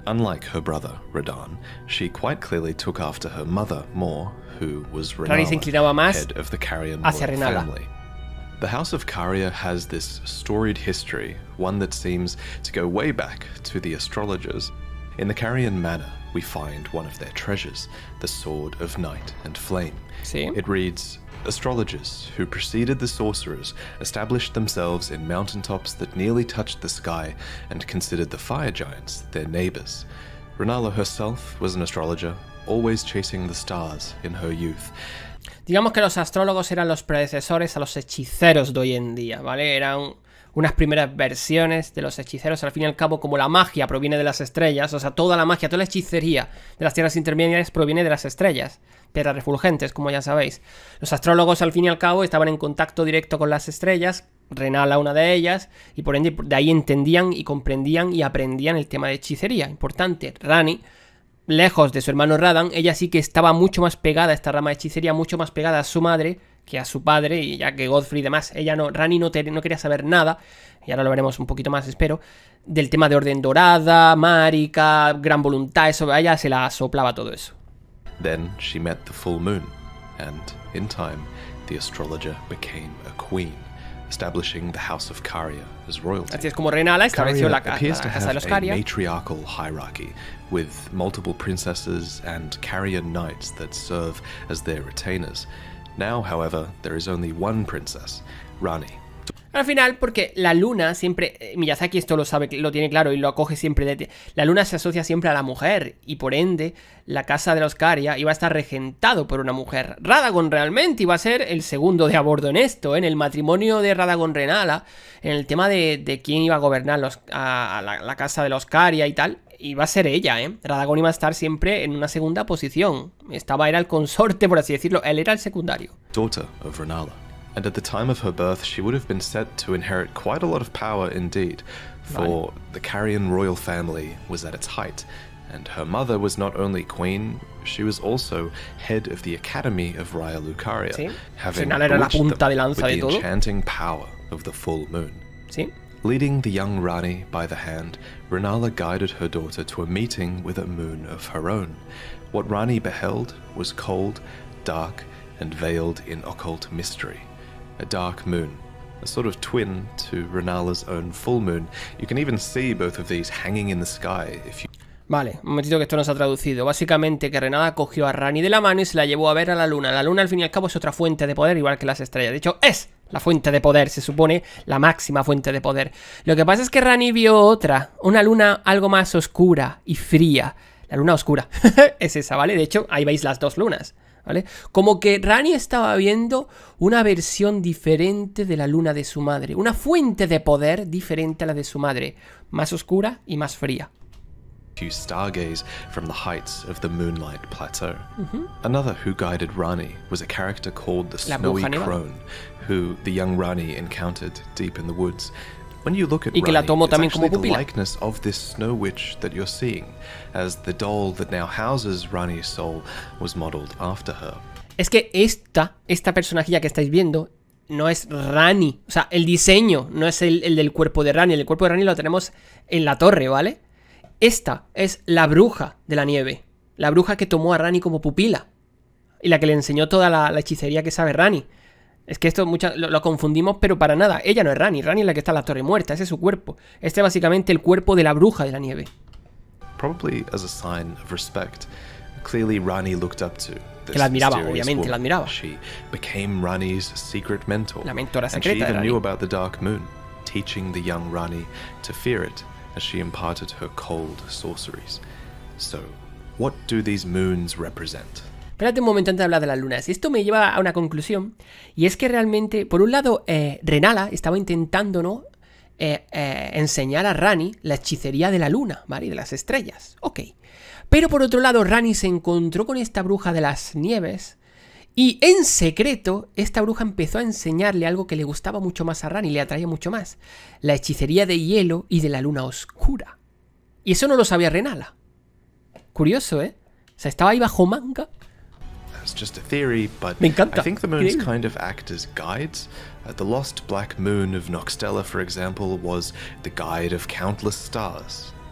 Unlike her brother, Radahn, she quite clearly took after her mother more, who was Rani se inclinaba más head of the Carian hacia royal Renala. family. The House of Caria has this storied history, one that seems to go way back to the astrologers. In the Carian Manor, we find one of their treasures, the Sword of Night and Flame. Sí. It reads, astrologers who preceded the sorcerers established themselves in mountaintops that nearly touched the sky and considered the fire giants their neighbors. Renala herself was an astrologer, always chasing the stars in her youth. Digamos que los astrólogos eran los predecesores a los hechiceros de hoy en día, ¿vale? Eran unas primeras versiones de los hechiceros. Al fin y al cabo, como la magia proviene de las estrellas, o sea, toda la magia, toda la hechicería de las tierras intermedias proviene de las estrellas, piedras refulgentes, como ya sabéis. Los astrólogos, al fin y al cabo, estaban en contacto directo con las estrellas, Renala una de ellas, y por ende de ahí entendían y comprendían y aprendían el tema de hechicería. Importante, Rani, lejos de su hermano Radahn, ella sí que estaba mucho más pegada a esta rama de hechicería, mucho más pegada a su madre que a su padre, y ya que Godfrey y demás, ella no, Rani no, te, no quería saber nada, y ahora lo veremos un poquito más, espero, del tema de orden dorada, márica, gran voluntad, eso, a ella se la soplaba todo eso. Then she met the full moon, and in time, the astrologer became a queen, establishing the House of Caria as royalty. Así es como Renala estableció la, Caria la, appears la to casa de have los a Caria. matriarchal hierarchy, with multiple princesses and Carian knights that serve as their retainers. Now, however, there is only one princess, Rani. Al final, porque la luna siempre, eh, Miyazaki esto lo sabe, lo tiene claro y lo acoge siempre de, la luna se asocia siempre a la mujer, y por ende, la casa de los Caria iba a estar regentado por una mujer. Radagon realmente iba a ser el segundo de a bordo en esto, ¿eh? En el matrimonio de Radagon-Renala, en el tema de, de quién iba a gobernar los, a, a la, la casa de los Caria y tal, iba a ser ella, ¿eh? Radagon iba a estar siempre en una segunda posición. Estaba, era el consorte, por así decirlo, él era el secundario. Daughter of Renala. And at the time of her birth, she would have been set to inherit quite a lot of power indeed, for Vale. the Carian royal family was at its height, and her mother was not only queen, she was also head of the Academy of Raya Lucaria, Sí. having Al final era la bewitched punta them de lanza with de the todo. enchanting power of the full moon. ¿Sí? Leading the young Rani by the hand, Renala guided her daughter to a meeting with a moon of her own. What Rani beheld was cold, dark, and veiled in occult mystery. A dark moon, a sort of twin to Renala's own full moon. You can even see both of these hanging in the sky if you... Vale, un momentito que esto no se ha traducido. Básicamente que Renala cogió a Rani de la mano y se la llevó a ver a la luna. La luna al fin y al cabo es otra fuente de poder, igual que las estrellas. De hecho, es la fuente de poder, se supone la máxima fuente de poder. Lo que pasa es que Rani vio otra, una luna algo más oscura y fría. La luna oscura es esa, ¿vale? De hecho, ahí veis las dos lunas, ¿vale? Como que Rani estaba viendo una versión diferente de la luna de su madre. Una fuente de poder diferente a la de su madre. Más oscura y más fría. you stargaze from the heights of the Moonlight Plateau. Mm-hmm. Another who guided Rani was a character called the La Snowy Bruja Nevada. Crone, who the young Rani encountered deep in the woods. When you look at Y que la Rani, tomó it's también como actually the pupila. likeness of this Snow Witch that you're seeing, as the doll that now houses Rani's soul was modeled after her. Es que esta, esta personajilla que estáis viendo no es Rani. O sea, el diseño no es el, el del cuerpo de Rani. El cuerpo de Rani lo tenemos en la torre, ¿vale? Esta es la bruja de la nieve. La bruja que tomó a Rani como pupila. Y la que le enseñó toda la, la hechicería que sabe Rani. Es que esto mucha, lo, lo confundimos, pero para nada. Ella no es Rani. Rani es la que está en la torre muerta. Ese es su cuerpo. Este es básicamente el cuerpo de la bruja de la nieve. Probably as a sign of respect, clearly Rani looked up to this Que la admiraba, mysterious obviamente, la woman. admiraba. She became Rani's secret mentor. La mentora and she secreta de even Rani. knew about the Dark Moon, teaching the young Rani to fear it as she imparted her cold sorceries. So, what do these moons represent? Espérate un momento antes de hablar de las lunas. Esto me lleva a una conclusión. Y es que realmente, por un lado, eh, Renala estaba intentando, ¿no? Eh, eh, enseñar a Rani la hechicería de la luna, ¿vale? Y de las estrellas. Ok. Pero por otro lado, Rani se encontró con esta bruja de las nieves. Y en secreto, esta bruja empezó a enseñarle algo que le gustaba mucho más a Rani, le atraía mucho más. La hechicería de hielo y de la luna oscura. Y eso no lo sabía Renala. Curioso, ¿eh? O sea, estaba ahí bajo manga. That's just a theory, but Me encanta. I think the moons Increíble. kind of act as guides. Uh, the lost black moon of Noxtella, for example, was the guide of countless stars.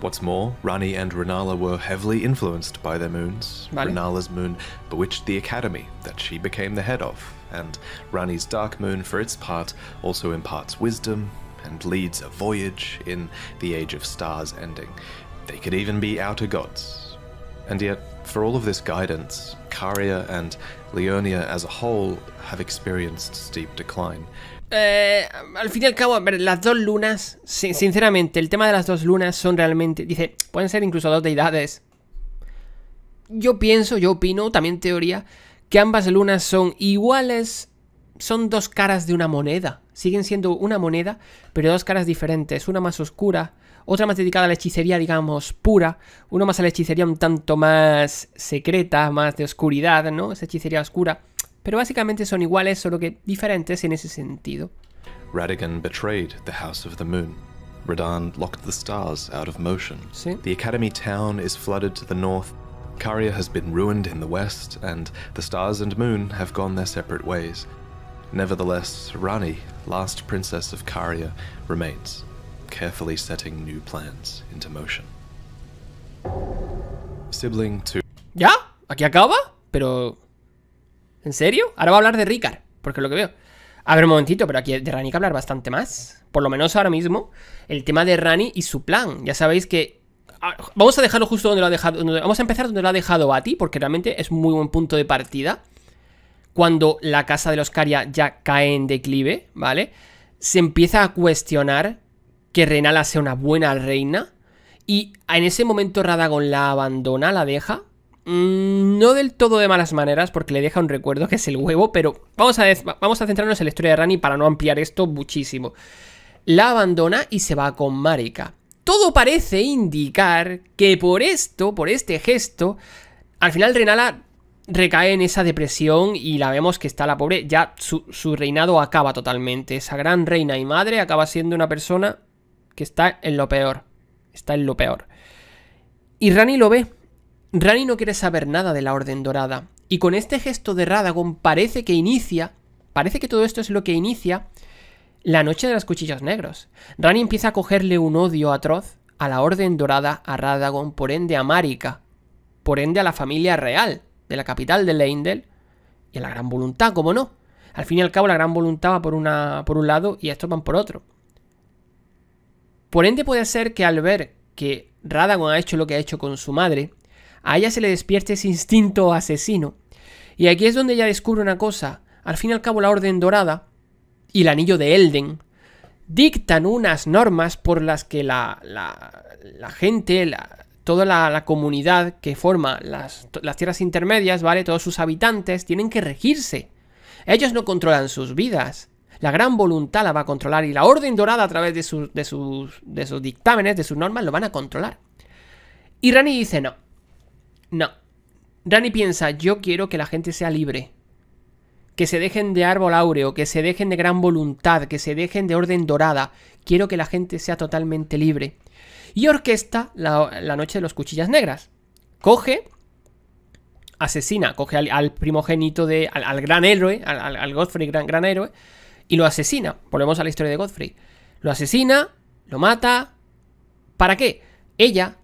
What's more, Rani and Renala were heavily influenced by their moons. Vale. Renala's moon bewitched the academy that she became the head of, and Rani's dark moon, for its part, also imparts wisdom and leads a voyage in the Age of Stars ending. They could even be outer gods. And yet, for all of this guidance, Caria and Leonia as a whole have experienced steep decline. Eh, al fin y al cabo, a ver, las dos lunas, si, sinceramente, el tema de las dos lunas son realmente, dice, pueden ser incluso dos deidades. Yo pienso, yo opino, también teoría, que ambas lunas son iguales, son dos caras de una moneda. Siguen siendo una moneda, pero dos caras diferentes, una más oscura, otra más dedicada a la hechicería, digamos, pura, una más a la hechicería un tanto más secreta, más de oscuridad, ¿no? Esa hechicería oscura. Pero básicamente son iguales, solo que diferentes en ese sentido. Radagon betrayed the House of the Moon. Radahn locked the stars out of motion. Sí. The Academy town is flooded to the north. Caria has been ruined in the west, and the stars and moon have gone their separate ways. Nevertheless, Rani, last princess of Caria, remains, carefully setting new plans into motion. Sibling to... ¿Ya? ¿Aquí acaba? Pero... ¿en serio? Ahora va a hablar de Rikard, porque es lo que veo. A ver, un momentito, pero aquí de Rani hay que hablar bastante más. Por lo menos ahora mismo, el tema de Rani y su plan. Ya sabéis que... vamos a dejarlo justo donde lo ha dejado... Donde... vamos a empezar donde lo ha dejado Bati, porque realmente es muy buen punto de partida. Cuando la casa de los Caria ya cae en declive, ¿vale? Se empieza a cuestionar que Renala sea una buena reina. Y en ese momento Radagon la abandona, la deja... no del todo de malas maneras, porque le deja un recuerdo que es el huevo, pero vamos a, vamos a centrarnos en la historia de Rani para no ampliar esto muchísimo. La abandona y se va con Marika. Todo parece indicar que por esto, por este gesto, al final Renala recae en esa depresión y la vemos que está la pobre, ya su, su reinado acaba totalmente. Esa gran reina y madre acaba siendo una persona que está en lo peor. Está en lo peor. Y Rani lo ve. Rani no quiere saber nada de la Orden Dorada. Y con este gesto de Radagon parece que inicia... Parece que todo esto es lo que inicia la Noche de los Cuchillos Negros. Rani empieza a cogerle un odio atroz a la Orden Dorada, a Radagon, por ende a Marika. Por ende a la familia real de la capital de Leyndell. Y a la Gran Voluntad, ¿cómo no? Al fin y al cabo la Gran Voluntad va por, una, por un lado y estos van por otro. Por ende puede ser que al ver que Radagon ha hecho lo que ha hecho con su madre... a ella se le despierte ese instinto asesino. Y aquí es donde ella descubre una cosa. Al fin y al cabo la Orden Dorada y el Anillo de Elden dictan unas normas por las que la, la, la gente, la, toda la, la comunidad que forma las, las tierras intermedias, ¿vale? Todos sus habitantes tienen que regirse. Ellos no controlan sus vidas. La Gran Voluntad la va a controlar y la Orden Dorada a través de sus, de sus, de sus dictámenes, de sus normas, lo van a controlar. Y Rani dice no. No. Rani piensa, yo quiero que la gente sea libre. Que se dejen de árbol áureo, que se dejen de Gran Voluntad, que se dejen de Orden Dorada. Quiero que la gente sea totalmente libre. Y orquesta la, la Noche de los Cuchillas Negras. Coge, asesina, coge al, al primogénito de... Al, al gran héroe, al, al Godfrey, gran, gran héroe, y lo asesina. Volvemos a la historia de Godfrey. Lo asesina, lo mata... ¿Para qué? Ella...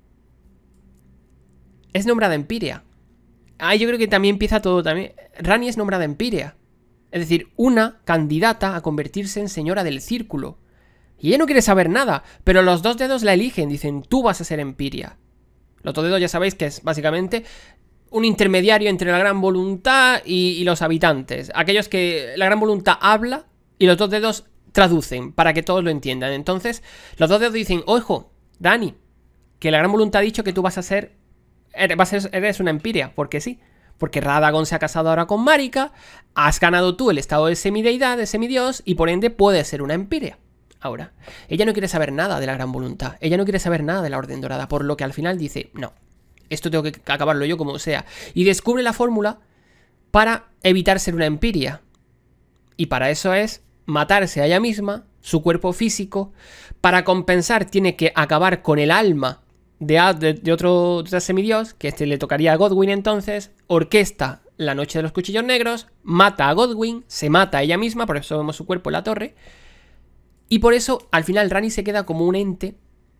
es nombrada Empyrea. Ah, yo creo que también empieza todo también. Rani es nombrada Empyrea. Es decir, una candidata a convertirse en señora del círculo. Y ella no quiere saber nada, pero los dos dedos la eligen. Dicen, tú vas a ser Empyrea. Los dos dedos ya sabéis que es básicamente un intermediario entre la Gran Voluntad y, y los habitantes. Aquellos que la Gran Voluntad habla y los dos dedos traducen para que todos lo entiendan. Entonces, los dos dedos dicen, ojo, Rani, que la Gran Voluntad ha dicho que tú vas a ser... eres una Empyrea, porque sí. Porque Radagon se ha casado ahora con Marika. Has ganado tú el estado de semideidad, de semidios, y por ende puedes ser una Empyrea. Ahora, ella no quiere saber nada de la Gran Voluntad. Ella no quiere saber nada de la Orden Dorada. Por lo que al final dice, no, esto tengo que acabarlo yo como sea. Y descubre la fórmula para evitar ser una Empyrea. Y para eso es matarse a ella misma, su cuerpo físico. Para compensar tiene que acabar con el alma De, de, de otro de otro semidios, que este le tocaría a Godwyn entonces, orquesta la Noche de los Cuchillos Negros, mata a Godwyn, se mata a ella misma, por eso vemos su cuerpo en la torre, y por eso al final Rani se queda como un ente,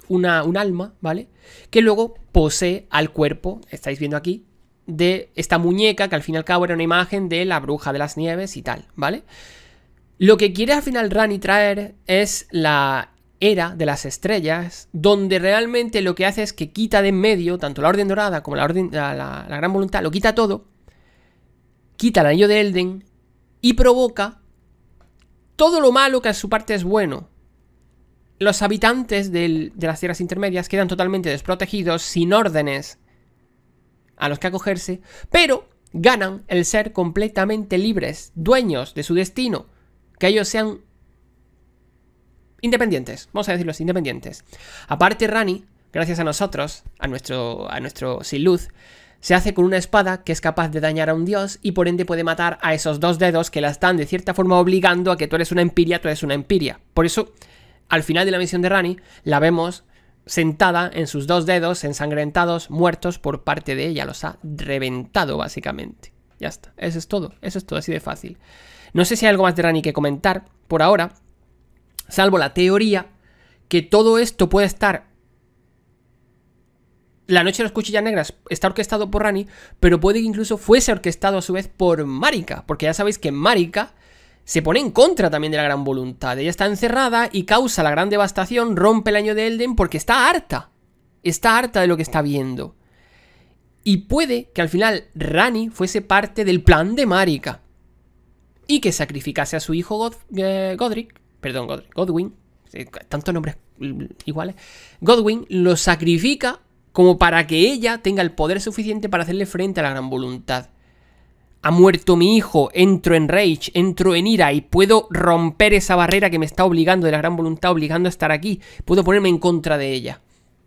una, un alma, ¿vale? Que luego posee al cuerpo, estáis viendo aquí, de esta muñeca que al fin y al cabo era una imagen de la bruja de las nieves y tal, ¿vale? Lo que quiere al final Ranni traer es la era de las estrellas, donde realmente lo que hace es que quita de en medio, tanto la Orden Dorada como la, orden, la, la, la Gran Voluntad, lo quita todo, quita el anillo de Elden y provoca todo lo malo que a su parte es bueno. Los habitantes del, de las tierras intermedias quedan totalmente desprotegidos, sin órdenes a los que acogerse, pero ganan el ser completamente libres, dueños de su destino, que ellos sean independientes, vamos a decirlo así, independientes. Aparte Ranni, gracias a nosotros, a nuestro, a nuestro sin luz, se hace con una espada que es capaz de dañar a un dios y por ende puede matar a esos dos dedos que la están de cierta forma obligando a que tú eres una empiria, tú eres una empiria. Por eso, al final de la misión de Ranni, la vemos sentada en sus dos dedos ensangrentados, muertos por parte de ella. Los ha reventado básicamente. Ya está, eso es todo, eso es todo, así de fácil. No sé si hay algo más de Ranni que comentar por ahora, salvo la teoría que todo esto puede estar... La Noche de las Cuchillas Negras está orquestado por Ranni, pero puede que incluso fuese orquestado a su vez por Marika, porque ya sabéis que Marika se pone en contra también de la Gran Voluntad. Ella está encerrada y causa la gran devastación, rompe el año de Elden porque está harta. Está harta de lo que está viendo. Y puede que al final Ranni fuese parte del plan de Marika y que sacrificase a su hijo God, eh, Godric, perdón, Godric, Godwyn, eh, tantos nombres iguales, Godwyn lo sacrifica como para que ella tenga el poder suficiente para hacerle frente a la Gran Voluntad. Ha muerto mi hijo, entro en rage, entro en ira y puedo romper esa barrera que me está obligando de la Gran Voluntad, obligando a estar aquí. Puedo ponerme en contra de ella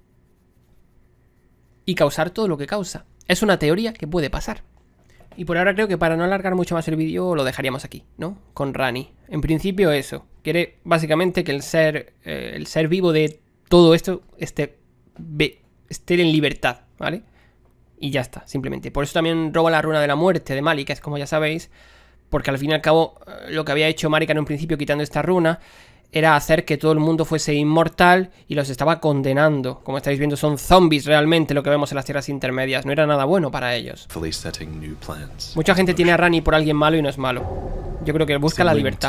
y causar todo lo que causa. Es una teoría que puede pasar. Y por ahora creo que para no alargar mucho más el vídeo lo dejaríamos aquí, ¿no? Con Ranni. En principio eso. Quiere básicamente que el ser, eh, el ser vivo de todo esto esté, be, esté en libertad, ¿vale? Y ya está, simplemente. Por eso también roba la runa de la muerte de Malika, es como ya sabéis. Porque al fin y al cabo lo que había hecho Marika en un principio quitando esta runa era hacer que todo el mundo fuese inmortal y los estaba condenando. Como estáis viendo, son zombies realmente lo que vemos en las tierras intermedias. No era nada bueno para ellos. Mucha gente tiene a Ranni por alguien malo y no es malo. Yo creo que busca la libertad.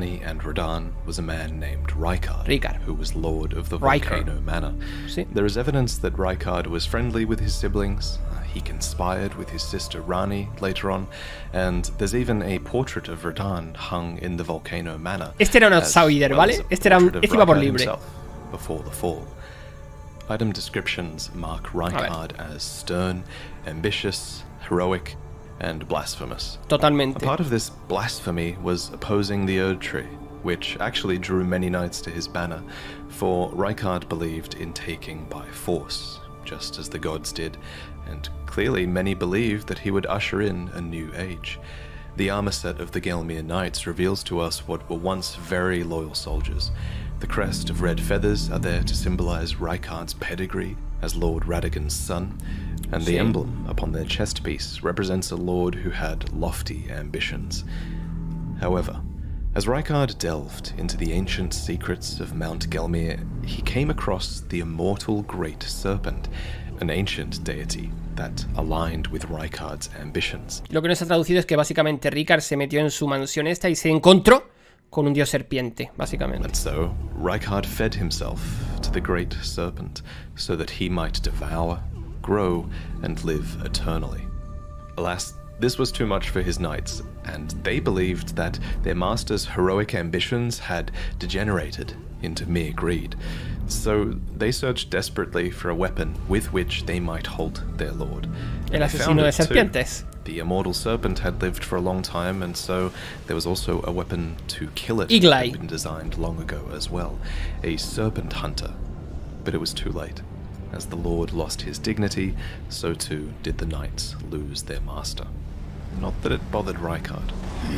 Rykard. Who was lord of the Rykard. volcano manor. Sí. There is evidence that Rykard was friendly with his siblings. He conspired with his sister Ranni later on, and there's even a portrait of Radahn hung in the volcano manor. Este era un outsider, ¿vale? Este era un, este iba por libre. Before the fall. Item descriptions mark Rykard as stern, ambitious, heroic, and blasphemous. Totalmente. A part of this blasphemy was opposing the Erd Tree, which actually drew many knights to his banner, for Rykard believed in taking by force, just as the gods did, and clearly many believed that he would usher in a new age. The armor set of the Gelmir Knights reveals to us what were once very loyal soldiers. The crest of red feathers are there to symbolize Rykard's pedigree as Lord Radagon's son, and the Sí. emblem upon their chest piece represents a lord who had lofty ambitions. However, as Rykard delved into the ancient secrets of Mount Gelmir, he came across the immortal Great Serpent, an ancient deity that aligned with Rykard's ambitions. Lo que no está traducido es que básicamente Rykard se metió en su mansión esta y se encontró con un dios serpiente, básicamente. And so, Rykard fed himself to the Great Serpent so that he might devour, grow, and live eternally. Alas, this was too much for his knights, and they believed that their master's heroic ambitions had degenerated into mere greed. So they searched desperately for a weapon with which they might halt their lord. El And they asesino found de it too. serpientes. The immortal serpent had lived for a long time, and so there was also a weapon to kill it Eagle that Eye. had been designed long ago as well, a serpent hunter. But it was too late. As the lord lost his dignity, so too did the knights lose their master. Not that it bothered Rykard.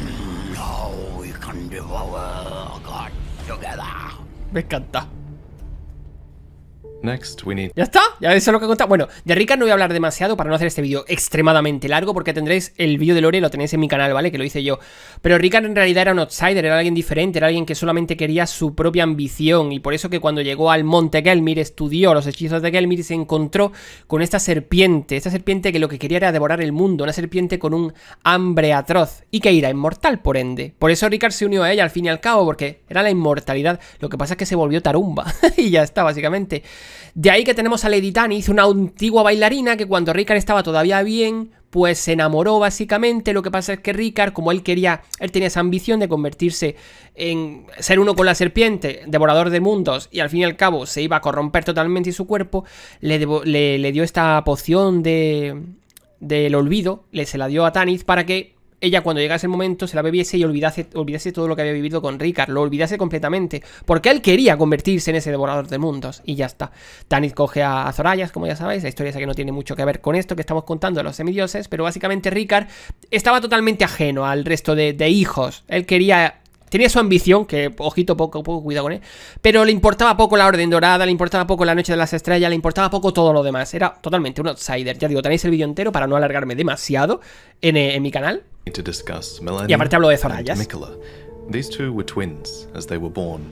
Now we can devour God together. Me encanta. Next, we need... ¿Ya está? Ya eso es lo que he contado. Bueno, de Rikard no voy a hablar demasiado para no hacer este vídeo extremadamente largo, porque tendréis el vídeo de lore, lo tenéis en mi canal, ¿vale? Que lo hice yo. Pero Rikard en realidad era un outsider, era alguien diferente, era alguien que solamente quería su propia ambición, y por eso que cuando llegó al monte Gelmir, estudió los hechizos de Gelmir y se encontró con esta serpiente, esta serpiente que lo que quería era devorar el mundo, una serpiente con un hambre atroz, y que era inmortal, por ende. Por eso Rikard se unió a ella al fin y al cabo, porque era la inmortalidad. Lo que pasa es que se volvió tarumba, y ya está, básicamente. De ahí que tenemos a Lady Tanith, una antigua bailarina que cuando Rikard estaba todavía bien, pues se enamoró básicamente. Lo que pasa es que Rikard, como él quería, él tenía esa ambición de convertirse en ser uno con la serpiente, devorador de mundos, y al fin y al cabo se iba a corromper totalmente su cuerpo, le, le, le dio esta poción de del olvido, le se la dio a Tanith para que ella cuando llegase el momento se la bebiese y olvidase, olvidase todo lo que había vivido con Rikard, lo olvidase completamente, porque él quería convertirse en ese devorador de mundos, y ya está. Tanith coge a, a Zorayas, como ya sabéis, la historia esa que no tiene mucho que ver con esto que estamos contando de los semidioses, pero básicamente Rikard estaba totalmente ajeno al resto de, de hijos, él quería... Tenía su ambición, que ojito, poco, poco cuidado con él, pero le importaba poco la Orden Dorada, le importaba poco la Noche de las Estrellas, le importaba poco todo lo demás, era totalmente un outsider. Ya digo, tenéis el vídeo entero para no alargarme demasiado en, en mi canal. to discuss Melania Y aparte hablo de and Zorayas. Miquella. These two were twins as they were born.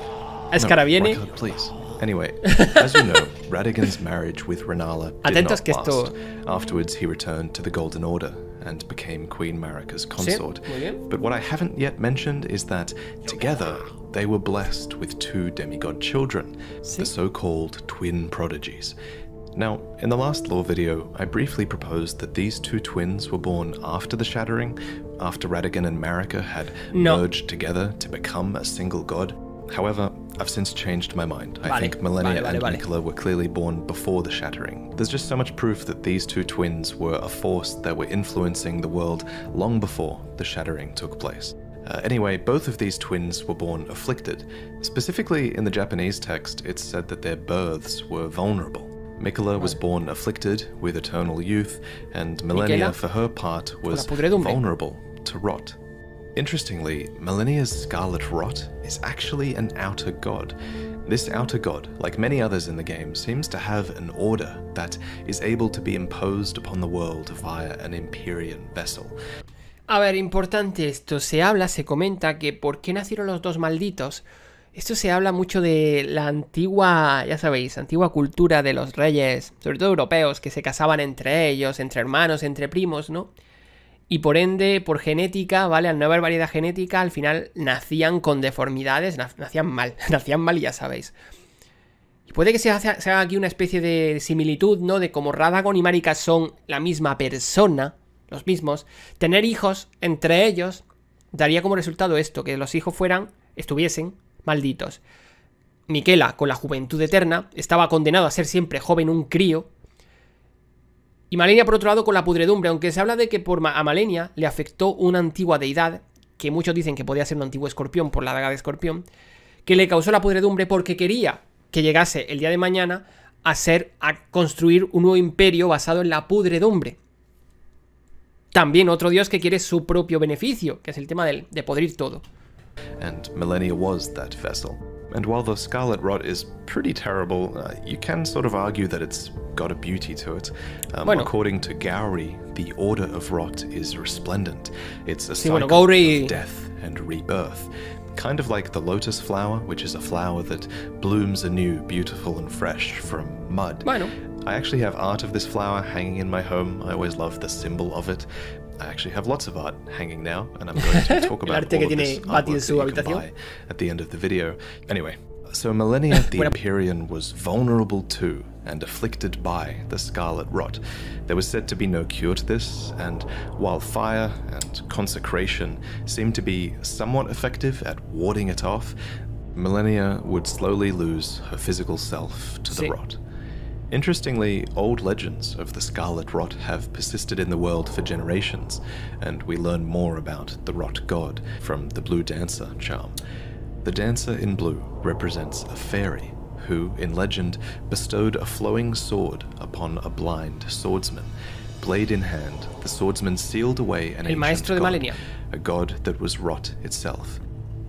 Escara viene. Miquella, please. Anyway, as you know, Radagon's marriage with Renala did Atentos not que esto- last. Afterwards, he returned to the Golden Order and became Queen Marika's consort. muy bien. But what I haven't yet mentioned is that together they were blessed with two demigod children, the so-called twin prodigies. Now, in the last lore video, I briefly proposed that these two twins were born after the Shattering, after Radagon and Marika had No. merged together to become a single god. However, I've since changed my mind. I Vale, think Melania vale, vale, and vale. Miquella were clearly born before the Shattering. There's just so much proof that these two twins were a force that were influencing the world long before the Shattering took place. Uh, anyway, both of these twins were born afflicted. Specifically, in the Japanese text, it's said that their births were vulnerable. Miquella was born afflicted with eternal youth, and Melania, Miquella, for her part, was con la pudredumbre. vulnerable to rot. Interestingly, Melania's scarlet rot is actually an outer god. This outer god, like many others in the game, seems to have an order that is able to be imposed upon the world via an Empyrean vessel. A ver, importante esto, se habla, se comenta que ¿por qué nacieron los dos malditos? Esto se habla mucho de la antigua, ya sabéis, antigua cultura de los reyes, sobre todo europeos, que se casaban entre ellos, entre hermanos, entre primos, ¿no? Y por ende, por genética, ¿vale? Al no haber variedad genética, al final nacían con deformidades, nacían mal, nacían mal y ya sabéis. Y puede que se haga, se haga aquí una especie de similitud, ¿no? De como Radagon y Marika son la misma persona, los mismos, tener hijos entre ellos daría como resultado esto, que los hijos fueran, estuviesen malditos. Miquella, con la juventud eterna, estaba condenado a ser siempre joven, un crío. Y Malenia, por otro lado, con la pudredumbre, aunque se habla de que por Ma a Malenia le afectó una antigua deidad, que muchos dicen que podía ser un antiguo escorpión por la daga de escorpión, que le causó la pudredumbre porque quería que llegase el día de mañana a ser, a construir un nuevo imperio basado en la pudredumbre. También otro dios que quiere su propio beneficio, que es el tema del, de podrir todo. And Melania was that vessel. And while the Scarlet Rot is pretty terrible, uh, you can sort of argue that it's got a beauty to it. Um, Bueno. According to Gowry, the Order of Rot is resplendent. It's a Sí, cycle bueno, Gowry- of death and rebirth. Kind of like the lotus flower, which is a flower that blooms anew, beautiful and fresh from mud. Bueno. I actually have art of this flower hanging in my home. I always love the symbol of it. I actually have lots of art hanging now, and I'm going to talk El about arte all que of tiene this Bati en artwork su that you can habitación. buy at the end of the video. Anyway, so Melania the Empyrean was vulnerable to and afflicted by the Scarlet Rot. There was said to be no cure to this, and while fire and consecration seemed to be somewhat effective at warding it off, Melania would slowly lose her physical self to the Sí. rot. Interestingly, old legends of the Scarlet Rot have persisted in the world for generations, and we learn more about the Rot God from the Blue Dancer charm. The Dancer in blue represents a fairy who, in legend, bestowed a flowing sword upon a blind swordsman. Blade in hand, the swordsman sealed away an El ancient maestro de god, Malenia. a god that was rot itself.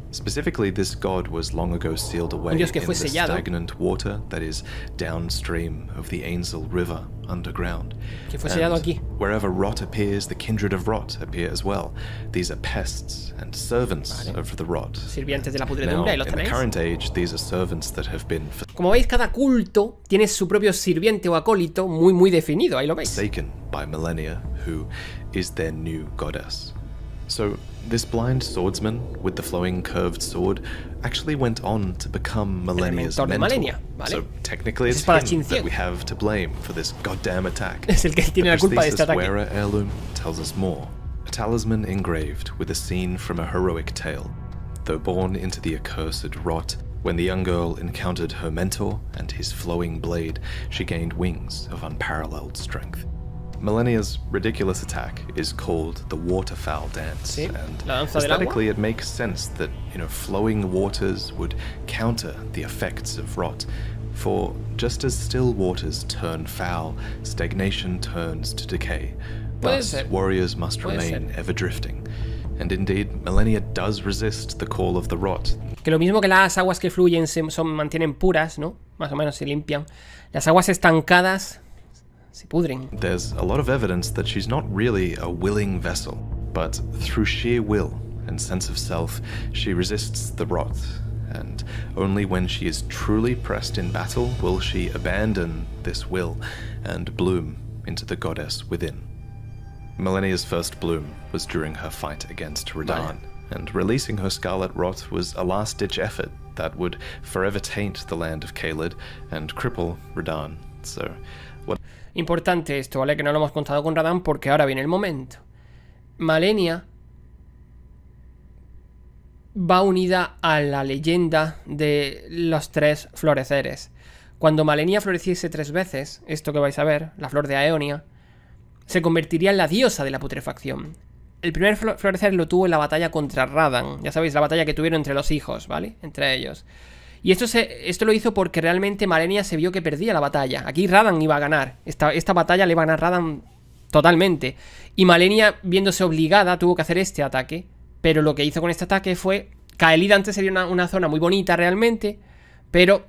Specifically, this god was long ago sealed away Un dios que in fue the sellado. stagnant water that is downstream of the Ainsel River underground. Que fue sellado And aquí. wherever rot appears, the kindred of rot appear as well. These are pests and servants Vale. of the rot. Sirvientes de la Now, pudredumbre, ahí los in the tenéis. current age, these are servants that have been Como veis, cada culto tiene su propio sirviente o acólito muy muy definido, ahí lo veis. forsaken by Millennia, who is their new goddess. So, this blind swordsman with the flowing curved sword actually went on to become Millennia's mentor de mentor. Malenia, ¿vale? So, technically, it's Espadachín him that ciego. we have to blame for this goddamn attack. Es el que tiene la The culpa de este prosthesis ataque. wearer heirloom tells us more. A talisman engraved with a scene from a heroic tale. Though born into the accursed rot, when the young girl encountered her mentor and his flowing blade, she gained wings of unparalleled strength. Millennia's ridiculous attack is called the Waterfowl Dance, Sí, and la danza del agua. aesthetically it makes sense that, you know, flowing waters would counter the effects of rot. For just as still waters turn foul, stagnation turns to decay. Puede Thus, ser. warriors must Puede remain ser. ever drifting. And indeed, Millennia does resist the call of the rot. Que lo mismo que las aguas que fluyen se son, mantienen puras, ¿no? Más o menos se limpian. Las aguas estancadas se pudren. There's a lot of evidence that she's not really a willing vessel, but through sheer will and sense of self, she resists the rot, and only when she is truly pressed in battle will she abandon this will and bloom into the goddess within. Millennia's first bloom was during her fight against Radahn, and releasing her scarlet rot was a last-ditch effort that would forever taint the land of Caelid and cripple Radahn. So, what Importante esto, ¿vale? Que no lo hemos contado con Radahn porque ahora viene el momento. Malenia va unida a la leyenda de los tres floreceres. Cuando Malenia floreciese tres veces, esto que vais a ver, la flor de Aeonia, se convertiría en la diosa de la putrefacción. El primer florecer lo tuvo en la batalla contra Radahn. Ya sabéis, la batalla que tuvieron entre los hijos, ¿vale? Entre ellos. Y esto, se, esto lo hizo porque realmente Malenia se vio que perdía la batalla. Aquí Radahn iba a ganar. Esta, esta batalla le iba a ganar Radahn totalmente. Y Malenia, viéndose obligada, tuvo que hacer este ataque. Pero lo que hizo con este ataque fue... Caelid antes sería una, una zona muy bonita realmente, pero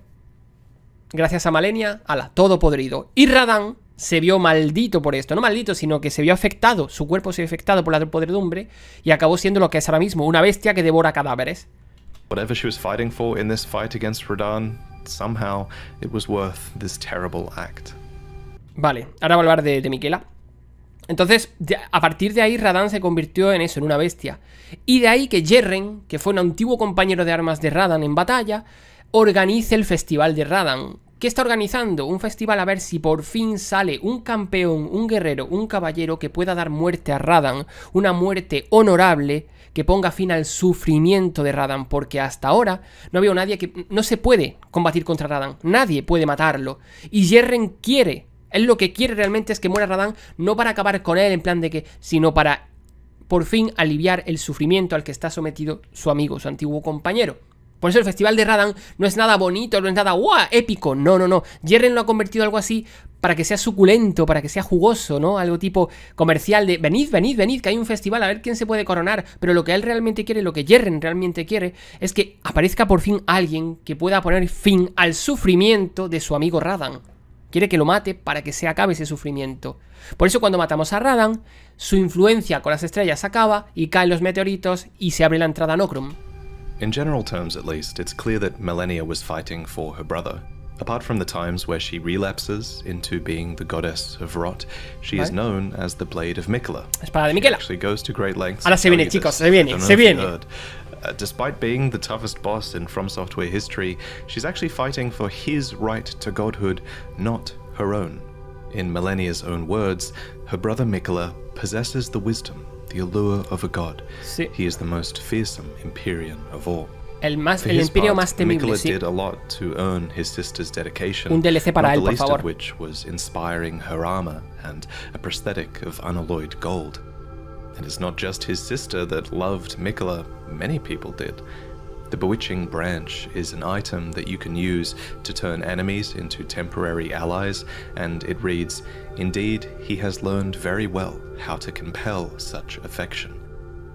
gracias a Malenia, ala, todo podrido. Y Radahn se vio maldito por esto. No maldito, sino que se vio afectado. Su cuerpo se vio afectado por la podredumbre y acabó siendo lo que es ahora mismo, una bestia que devora cadáveres. Whatever she was fighting for in this fight against Radahn, somehow it was worth this terrible act. Vale, ahora voy a hablar de, de Miquela. Entonces, de, a partir de ahí Radahn se convirtió en eso, en una bestia. Y de ahí que Jerren, que fue un antiguo compañero de armas de Radahn en batalla, organice el festival de Radahn. ¿Qué está organizando? Un festival a ver si por fin sale un campeón, un guerrero, un caballero que pueda dar muerte a Radahn, una muerte honorable que ponga fin al sufrimiento de Radahn, porque hasta ahora no había nadie que... No se puede combatir contra Radahn, nadie puede matarlo. Y Jerren quiere, él lo que quiere realmente es que muera Radahn, no para acabar con él en plan de que, sino para por fin aliviar el sufrimiento al que está sometido su amigo, su antiguo compañero. Por eso el festival de Radahn no es nada bonito, no es nada ¡guau! Épico. No, no, no. Jerren lo ha convertido en algo así para que sea suculento, para que sea jugoso, ¿no? Algo tipo comercial de venid, venid, venid, que hay un festival, a ver quién se puede coronar. Pero lo que él realmente quiere, lo que Jerren realmente quiere, es que aparezca por fin alguien que pueda poner fin al sufrimiento de su amigo Radahn. Quiere que lo mate para que se acabe ese sufrimiento. Por eso cuando matamos a Radahn, su influencia con las estrellas acaba y caen los meteoritos y se abre la entrada a Nokrum. In general terms, at least, it's clear that Millennia was fighting for her brother. Apart from the times where she relapses into being the goddess of rot, she is Vale. known as the Blade of Miquela. Espada de She Miquela. actually goes to great lengths Ahora to se tell viene, you chicos, this. se viene, I don't know se if you viene. heard. Uh, despite being the toughest boss in From Software history, she's actually fighting for his right to godhood, not her own. In Millennia's own words, her brother Miquela possesses the wisdom, the allure of a god. Sí. He is the most fearsome Empyrean of all. El, más, For el his imperio part, más temible, Miquela sí. did a lot to earn his sister's dedication. Un D L C para not él, the por least favor. of which was inspiring her armor and a prosthetic of unalloyed gold. And it's not just his sister that loved Miquela, many people did. The Bewitching Branch is an item that you can use to turn enemies into temporary allies, and it reads, "Indeed, he has learned very well how to compel such affection.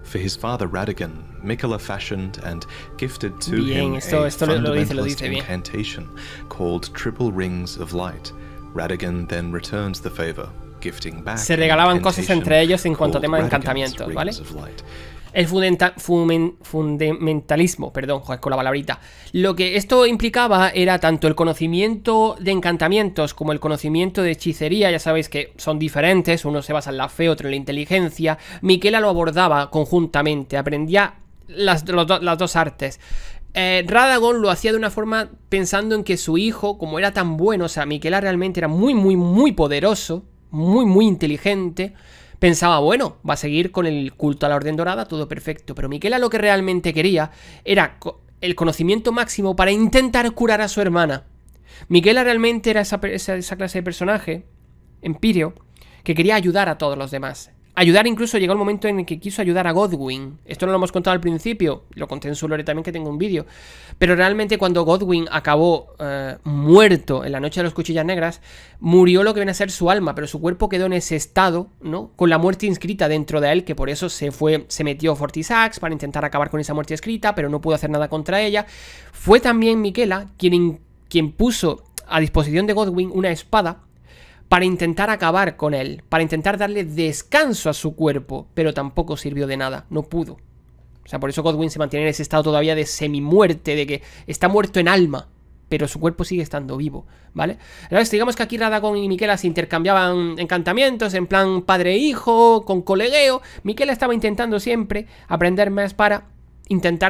For his father Radagon, Miquella fashioned and gifted to Bien, him esto, a esto lo, lo dice, lo fundamentalist dice bien. incantation called Triple Rings of Light. Radagon then returns the favor, gifting back Se regalaban cosas incantation entre ellos en cuanto a called tema de Radagon's encantamientos, ¿vale? Rings of Light. El fundenta, fumen, fundamentalismo, perdón, joder, con la palabrita. Lo que esto implicaba era tanto el conocimiento de encantamientos como el conocimiento de hechicería. Ya sabéis que son diferentes, uno se basa en la fe, otro en la inteligencia. Miquella lo abordaba conjuntamente, aprendía las, los do, las dos artes. Eh, Radagon lo hacía de una forma pensando en que su hijo, como era tan bueno, o sea, Miquella realmente era muy, muy, muy poderoso, muy, muy inteligente. Pensaba, bueno, va a seguir con el culto a la Orden Dorada, todo perfecto. Pero Miquella lo que realmente quería era el conocimiento máximo para intentar curar a su hermana. Miquella realmente era esa, esa, esa clase de personaje, Empíreo, que quería ayudar a todos los demás. Ayudar, incluso llegó el momento en el que quiso ayudar a Godwyn. Esto no lo hemos contado al principio, lo conté en su lore también, que tengo un vídeo. Pero realmente cuando Godwyn acabó eh, muerto en la noche de los cuchillas negras, murió lo que viene a ser su alma, pero su cuerpo quedó en ese estado, ¿no? Con la muerte inscrita dentro de él, que por eso se fue, se metió Fortisax para intentar acabar con esa muerte escrita, pero no pudo hacer nada contra ella. Fue también Miquella quien, quien puso a disposición de Godwyn una espada para intentar acabar con él, para intentar darle descanso a su cuerpo, pero tampoco sirvió de nada, no pudo. O sea, por eso Godwyn se mantiene en ese estado todavía de semi-muerte, de que está muerto en alma, pero su cuerpo sigue estando vivo, ¿vale? Entonces, digamos que aquí Radagon y Miquella se intercambiaban encantamientos en plan padre-hijo, con colegueo. Miquella estaba intentando siempre aprender más para intentar,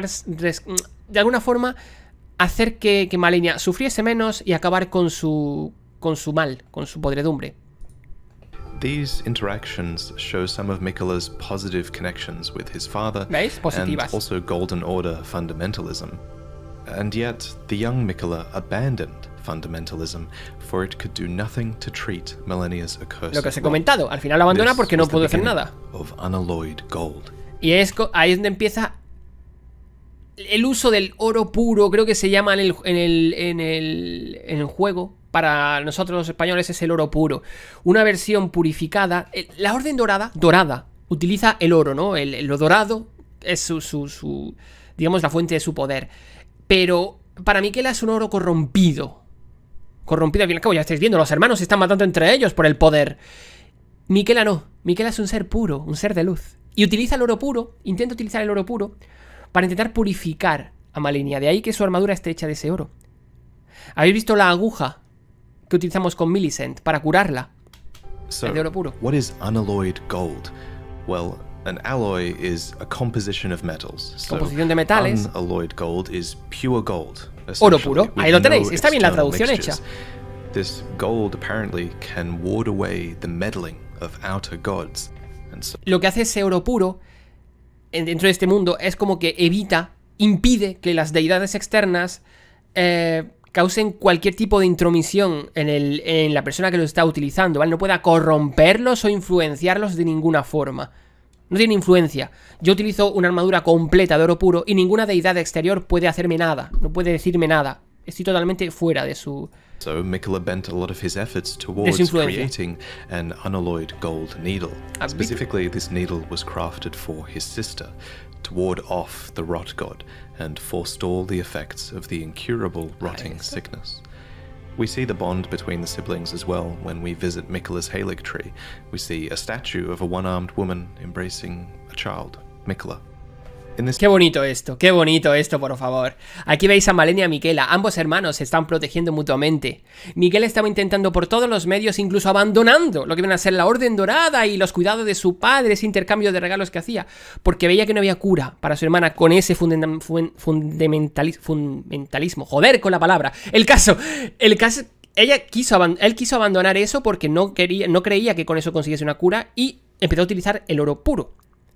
de alguna forma, hacer que, que Malenia sufriese menos y acabar con su... con su mal, con su podredumbre. These interactions show some of Miquella's positive connections with his father ¿Veis? Positivas. and also Golden Order fundamentalism. And yet, the young Miquella abandoned fundamentalism, for it could do nothing to treat Malenia's accursed Lo que os he rot. comentado, al final lo abandona This porque no was the pudo hacer beginning nada. of unalloyed gold. Y es ahí es donde empieza el uso del oro puro, creo que se llama en el, en el, en el, en el juego. Para nosotros los españoles es el oro puro. Una versión purificada. La Orden Dorada, dorada, utiliza el oro, ¿no? El, lo dorado es su, su, su, digamos, la fuente de su poder. Pero para Miquella es un oro corrompido. Corrompido, al fin y al cabo, ya estáis viendo, los hermanos se están matando entre ellos por el poder. Miquella no. Miquella es un ser puro, un ser de luz. Y utiliza el oro puro, intenta utilizar el oro puro para intentar purificar a Malenia. De ahí que su armadura esté hecha de ese oro. ¿Habéis visto la aguja que utilizamos con Millicent para curarla? So, El de oro puro. what is unalloyed gold? Well, an alloy is a composition of metals. So, Composición de metales. Unalloyed gold is pure gold. Oro puro. essentially, with Ahí lo no tenéis. Está bien la external traducción mixtures. hecha. This gold apparently can ward away the meddling of outer gods. And so, Lo que hace ese oro puro en- dentro de este mundo es como que evita, impide que las deidades externas eh, causen cualquier tipo de intromisión en, el, en la persona que lo está utilizando, ¿vale? No pueda corromperlos o influenciarlos de ninguna forma. No tiene influencia. Yo utilizo una armadura completa de oro puro y ninguna deidad exterior puede hacerme nada, no puede decirme nada. Estoy totalmente fuera de su... so Miquella bent a lot of his efforts De towards su influencia. creating an unalloyed gold needle. Ah, Specifically, this needle was crafted for his sister, to ward off the rot god and forestall the effects of the incurable rotting sickness. We see the bond between the siblings as well when we visit Miquella's Halig tree. We see a statue of a one-armed woman embracing a child, Miquella. In this Qué bonito esto, qué bonito esto, por favor. Aquí veis a Malenia y Miquella, ambos hermanos se están protegiendo mutuamente. Miquella estaba intentando por todos los medios, incluso abandonando lo que viene a ser la Orden Dorada y los cuidados de su padre, ese intercambio de regalos que hacía, porque veía que no había cura para su hermana con ese fundam- fun- fundamentali- fundamentalismo. Joder con la palabra. El caso, el caso... Ella quiso él quiso abandonar eso porque no, quería, no creía que con eso consiguiese una cura y empezó a utilizar el oro puro.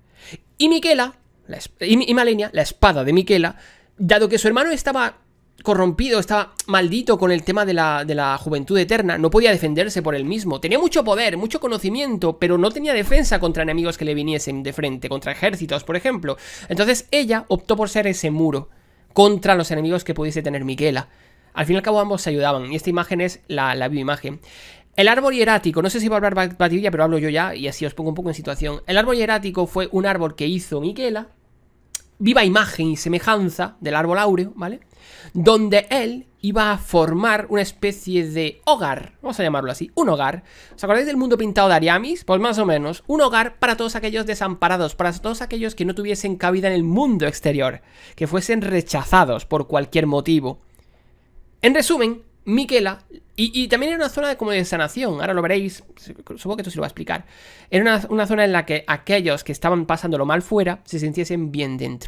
Y Miquella... La, y, y Malenia, la espada de Miquella, dado que su hermano estaba corrompido, estaba maldito con el tema de la, de la juventud eterna, no podía defenderse por él mismo. Tenía mucho poder, mucho conocimiento, pero no tenía defensa contra enemigos que le viniesen de frente, contra ejércitos, por ejemplo. Entonces ella optó por ser ese muro contra los enemigos que pudiese tener Miquella. Al fin y al cabo ambos se ayudaban, y esta imagen es la, la bioimagen. El árbol hierático, no sé si va a hablar Batidilla, pero hablo yo ya y así os pongo un poco en situación. El árbol hierático fue un árbol que hizo Miquela, viva imagen y semejanza del árbol áureo, ¿vale? Donde él iba a formar una especie de hogar, vamos a llamarlo así, un hogar. ¿Os acordáis del mundo pintado de Ariamis? Pues más o menos, un hogar para todos aquellos desamparados, para todos aquellos que no tuviesen cabida en el mundo exterior, que fuesen rechazados por cualquier motivo. En resumen, Miquela, y, y también era una zona de, como de sanación, ahora lo veréis, supongo que esto se lo va a explicar. Era una, una zona en la que aquellos que estaban pasándolo mal fuera se sintiesen bien dentro.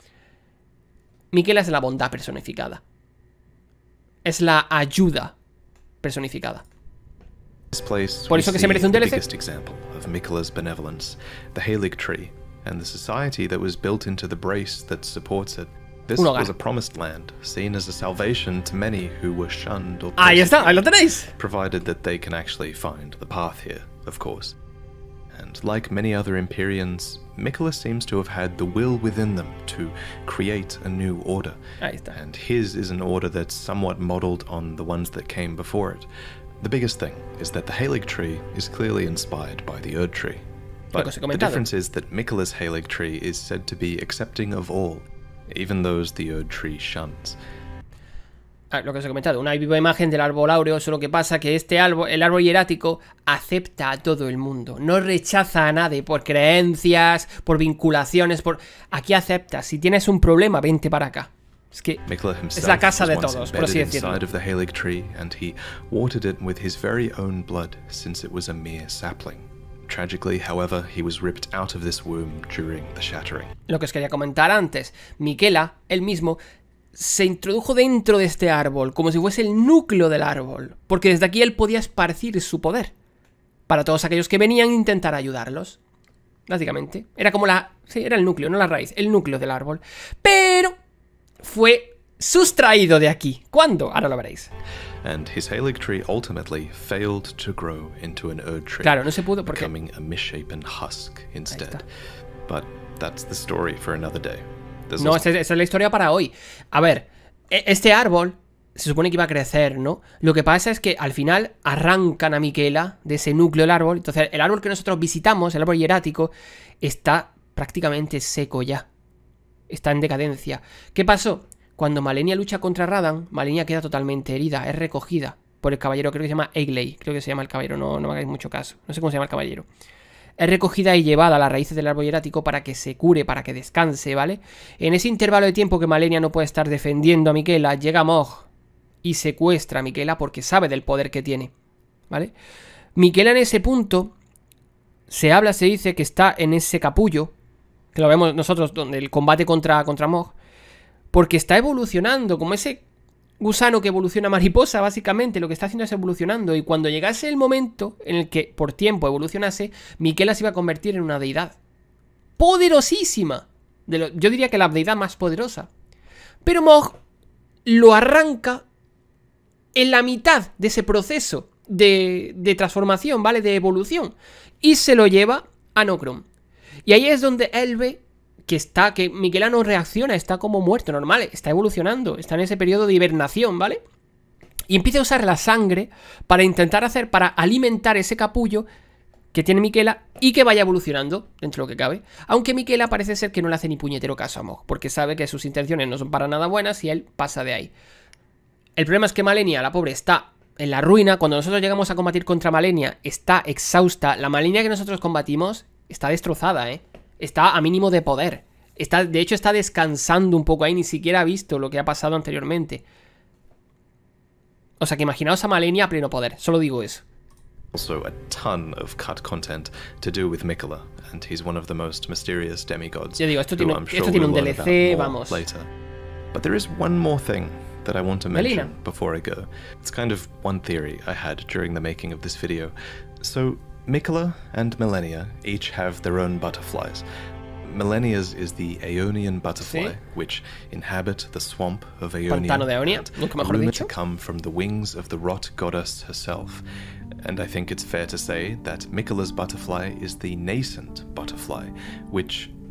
Miquela es la bondad personificada. Es la ayuda personificada. Por eso que se merece un D L C. Example of Miquela's benevolence, the Halig tree, and the society that was built into the brace that supports it. This was a promised land, seen as a salvation to many who were shunned or ahí está, ahí lo tenéis. Provided that they can actually find the path here, of course. And like many other Empyreans, Miquela seems to have had the will within them to create a new order. Ahí está. And his is an order that's somewhat modeled on the ones that came before it. The biggest thing is that the Halig tree is clearly inspired by the Erd tree. But the difference is that Miquela's Halig tree is said to be accepting of all, even those the Erd tree shuns. Ah, lo que os he comentado, una viva imagen del árbol áureo, solo que pasa que este árbol, el árbol hierático, acepta a todo el mundo, no rechaza a nadie por creencias, por vinculaciones, por... Aquí acepta, si tienes un problema, vente para acá. Es que es la casa de todos, por así decirlo. Of the Halig tree, and he watered it with his very own blood, since it was a mere sapling. Tragically, however, he was ripped out of this womb during the shattering. Lo que os quería comentar antes, Miquela, él mismo, se introdujo dentro de este árbol, como si fuese el núcleo del árbol, porque desde aquí él podía esparcir su poder para todos aquellos que venían a intentar ayudarlos. Básicamente, era como la... sí, era el núcleo, no la raíz, el núcleo del árbol. Pero fue sustraído de aquí. ¿Cuándo? Ahora lo veréis. And his Halig tree ultimately failed to grow into an Erd tree, claro, no se pudo porque... becoming a misshapen husk instead. But that's the story for another day. There's no, also... esa, esa es la historia para hoy. A ver, este árbol se supone que iba a crecer, ¿no? Lo que pasa es que al final arrancan a Miquela de ese núcleo del árbol. Entonces el árbol que nosotros visitamos, el árbol hierático, está prácticamente seco ya. Está en decadencia. ¿Qué pasó? Cuando Malenia lucha contra Radan, Malenia queda totalmente herida, es recogida por el caballero, creo que se llama Eigley, creo que se llama el caballero, no, no me hagáis mucho caso, no sé cómo se llama el caballero. Es recogida y llevada a las raíces del árbol hierático para que se cure, para que descanse, ¿vale? En ese intervalo de tiempo que Malenia no puede estar defendiendo a Miquela, llega Mog y secuestra a Miquela porque sabe del poder que tiene, ¿vale? Miquela en ese punto, se habla, se dice que está en ese capullo, que lo vemos nosotros, donde el combate contra, contra Mog, porque está evolucionando, como ese gusano que evoluciona mariposa, básicamente, lo que está haciendo es evolucionando, y cuando llegase el momento en el que por tiempo evolucionase, Miquela se iba a convertir en una deidad poderosísima, de lo, yo diría que la deidad más poderosa, pero Mog lo arranca en la mitad de ese proceso de, de transformación, ¿vale? De evolución, y se lo lleva a Nokron, y ahí es donde él ve que está, que Miquela no reacciona, está como muerto, normal, está evolucionando, está en ese periodo de hibernación, ¿vale? Y empieza a usar la sangre para intentar hacer, para alimentar ese capullo que tiene Miquela y que vaya evolucionando, dentro de lo que cabe. Aunque Miquela parece ser que no le hace ni puñetero caso a Mog, porque sabe que sus intenciones no son para nada buenas y él pasa de ahí. El problema es que Malenia, la pobre, está en la ruina. Cuando nosotros llegamos a combatir contra Malenia, está exhausta. La Malenia que nosotros combatimos está destrozada, ¿eh? Está a mínimo de poder. Está, de hecho, está descansando un poco ahí. Ni siquiera ha visto lo que ha pasado anteriormente. O sea, que imaginaos a Malenia a pleno poder. Solo digo eso. Also a ton of cut content to do with Miquela, and he's one of the most mysterious demigods. Yo digo, esto tiene, sure esto tiene un D L C, vamos. Later. But there is one more thing that I want to mention Melina. before I go. It's kind of one theory I had during the making of this video. So Miquela and Malenia each have their own butterflies. Malenia's is the Aeonian butterfly, ¿Sí? which inhabit the swamp of Aeonia, Pantano de Aeonia, nunca mejor rumored dicho. to come from the wings of the rot goddess herself. And I think it's fair to say that Miquela's butterfly is the nascent butterfly, which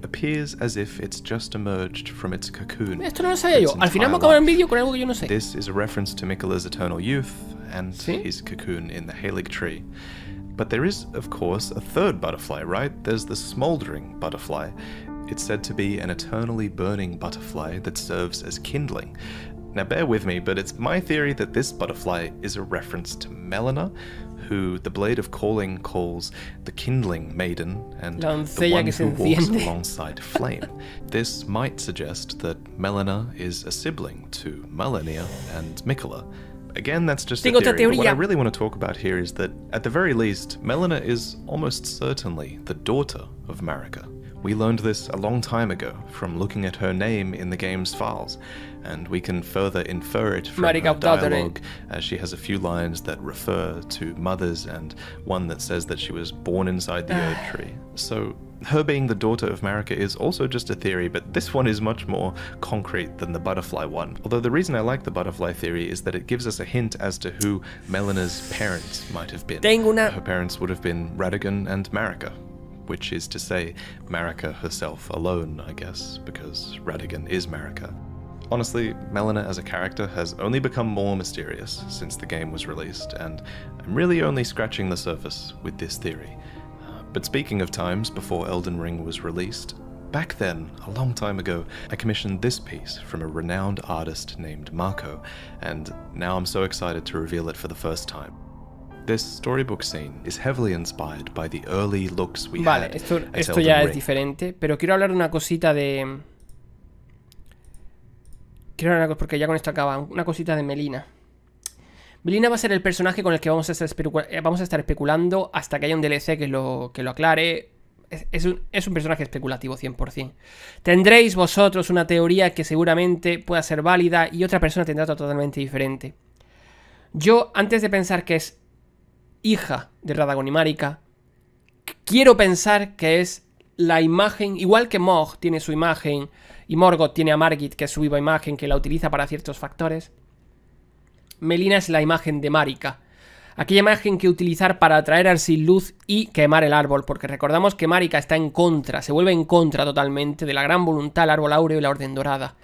appears as if it's just emerged from its cocoon. Esto no lo sabía yo. Al final me acabo en vídeo con algo que yo no sé. This is a reference to Miquella's eternal youth and ¿Sí? his cocoon in the Halig tree. But there is, of course, a third butterfly, right? There's the smoldering butterfly. It's said to be an eternally burning butterfly that serves as kindling. Now bear with me, but it's my theory that this butterfly is a reference to Melina, who the Blade of Calling calls the kindling maiden and La the one que se who walks enciende. alongside flame. This might suggest that Melina is a sibling to Malenia and Miquella. Again, that's just Tengo a theory, otra but what I teoría. really want to talk about here is that, at the very least, Melina is almost certainly the daughter of Marika. We learned this a long time ago from looking at her name in the game's files, and we can further infer it from Marika her Daughter. dialogue, as she has a few lines that refer to mothers and one that says that she was born inside the Erd tree. So, her being the daughter of Marika is also just a theory, but this one is much more concrete than the butterfly one. Although the reason I like the butterfly theory is that it gives us a hint as to who Melina's parents might have been. Tengo una- Her parents would have been Radagon and Marika, which is to say Marika herself alone, I guess, because Radagon is Marika. Honestly, Melina as a character has only become more mysterious since the game was released, and I'm really only scratching the surface with this theory. Uh, but speaking of times before Elden Ring was released, back then, a long time ago, I commissioned this piece from a renowned artist named Marco, and now I'm so excited to reveal it for the first time. This storybook scene is heavily inspired by the early looks we Vale, had esto, at esto Elden ya es Ring. diferente. Pero quiero hablar de una cosita de... Quiero hablar una cosa, porque ya con esto acaba. Una cosita de Melina. Melina va a ser el personaje con el que vamos a estar, especu- vamos a estar especulando hasta que haya un D L C que lo, que lo aclare. Es, es, un, es un personaje especulativo cien por cien. Tendréis vosotros una teoría que seguramente pueda ser válida y otra persona tendrá otra totalmente diferente. Yo, antes de pensar que es hija de Radagon y Marika, quiero pensar que es la imagen, igual que Mog tiene su imagen y Morgoth tiene a Margit, que es su viva imagen, que la utiliza para ciertos factores. Melina es la imagen de Marika, aquella imagen que utilizar para atraer al sin luz y quemar el árbol, porque recordamos que Marika está en contra, se vuelve en contra totalmente de la gran voluntad, el árbol áureo y la orden dorada.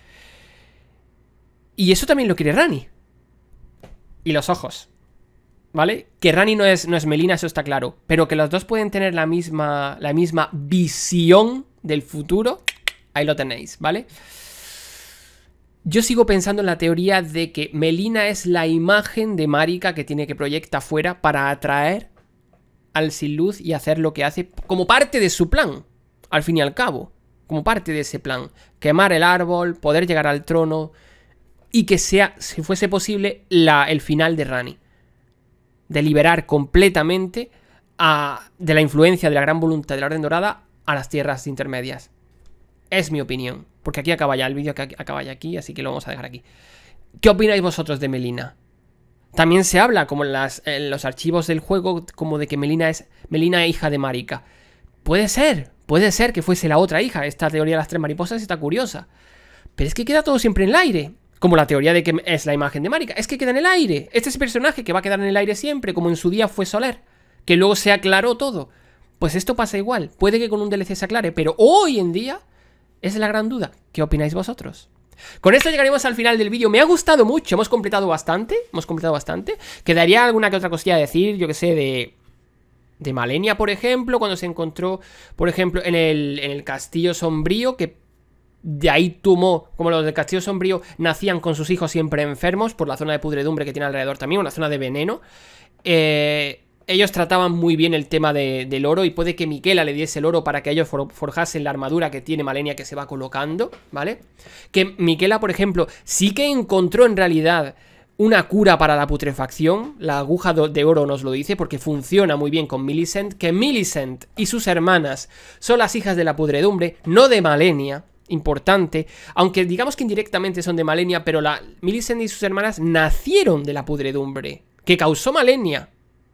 Y eso también lo quiere Ranni. Y los ojos, ¿vale? Que Ranni no es, no es Melina, eso está claro, pero que los dos pueden tener la misma, la misma visión del futuro, ahí lo tenéis, ¿vale? Yo sigo pensando en la teoría de que Melina es la imagen de Marika que tiene que proyectar fuera para atraer al sin luz y hacer lo que hace como parte de su plan, al fin y al cabo, como parte de ese plan, quemar el árbol, poder llegar al trono y que sea, si fuese posible, la, el final de Ranni. De liberar completamente a, de la influencia de la gran voluntad de la Orden Dorada a las tierras intermedias. Es mi opinión, porque aquí acaba ya el vídeo, que acaba ya aquí, así que lo vamos a dejar aquí. ¿Qué opináis vosotros de Melina? También se habla, como en, las, en los archivos del juego, como de que Melina es Melina hija de Marika. Puede ser, puede ser que fuese la otra hija. Esta teoría de las tres mariposas está curiosa. Pero es que queda todo siempre en el aire. Como la teoría de que es la imagen de Marika. Es que queda en el aire. Este es el personaje que va a quedar en el aire siempre, como en su día fue Soler. Que luego se aclaró todo. Pues esto pasa igual. Puede que con un D L C se aclare, pero hoy en día es la gran duda. ¿Qué opináis vosotros? Con esto llegaremos al final del vídeo. Me ha gustado mucho. Hemos completado bastante. Hemos completado bastante. Quedaría alguna que otra cosilla a decir, yo que sé, de... De Malenia, por ejemplo, cuando se encontró, por ejemplo, en el, en el Castillo Sombrío, que de ahí tomó, como los del Castillo Sombrío nacían con sus hijos siempre enfermos por la zona de pudredumbre que tiene alrededor también, una zona de veneno. Eh, ellos trataban muy bien el tema de, del oro y puede que Miquella le diese el oro para que ellos for, forjasen la armadura que tiene Malenia que se va colocando, ¿vale? Que Miquella, por ejemplo, sí que encontró en realidad una cura para la putrefacción. La aguja de oro nos lo dice porque funciona muy bien con Millicent. Que Millicent y sus hermanas son las hijas de la pudredumbre, no de Malenia. Importante, aunque digamos que indirectamente son de Malenia, pero la Millicent y sus hermanas nacieron de la pudredumbre que causó Malenia,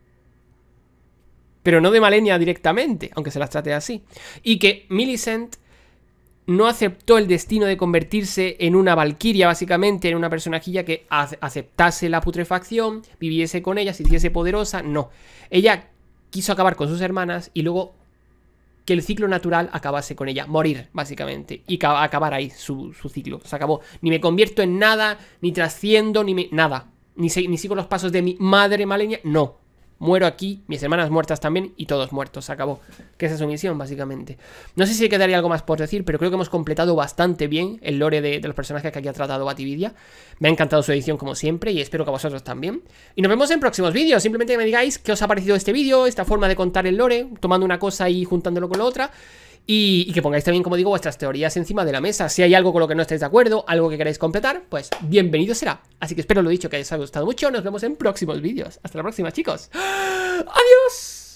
pero no de Malenia directamente, aunque se las trate así. Y que Millicent no aceptó el destino de convertirse en una valquiria, básicamente, en una personajilla que aceptase la putrefacción, viviese con ella, se hiciese poderosa. No, ella quiso acabar con sus hermanas y luego que el ciclo natural acabase con ella, morir, básicamente, y acabar ahí su, su ciclo, se acabó. Ni me convierto en nada, ni trasciendo, ni me, nada, ni, se, ni sigo los pasos de mi madre Malenia, no. Muero aquí, mis hermanas muertas también y todos muertos, se acabó. Que esa es su misión, básicamente. No sé si quedaría algo más por decir, pero creo que hemos completado bastante bien el lore de, de los personajes que aquí ha tratado Batividia. Me ha encantado su edición como siempre y espero que a vosotros también. Y nos vemos en próximos vídeos. Simplemente que me digáis qué os ha parecido este vídeo, esta forma de contar el lore, tomando una cosa y juntándolo con la otra. Y, y que pongáis también, como digo, vuestras teorías encima de la mesa. Si hay algo con lo que no estáis de acuerdo, algo que queráis completar, pues bienvenido será. Así que espero lo dicho que os haya gustado mucho. Nos vemos en próximos vídeos. Hasta la próxima, chicos. ¡Adiós!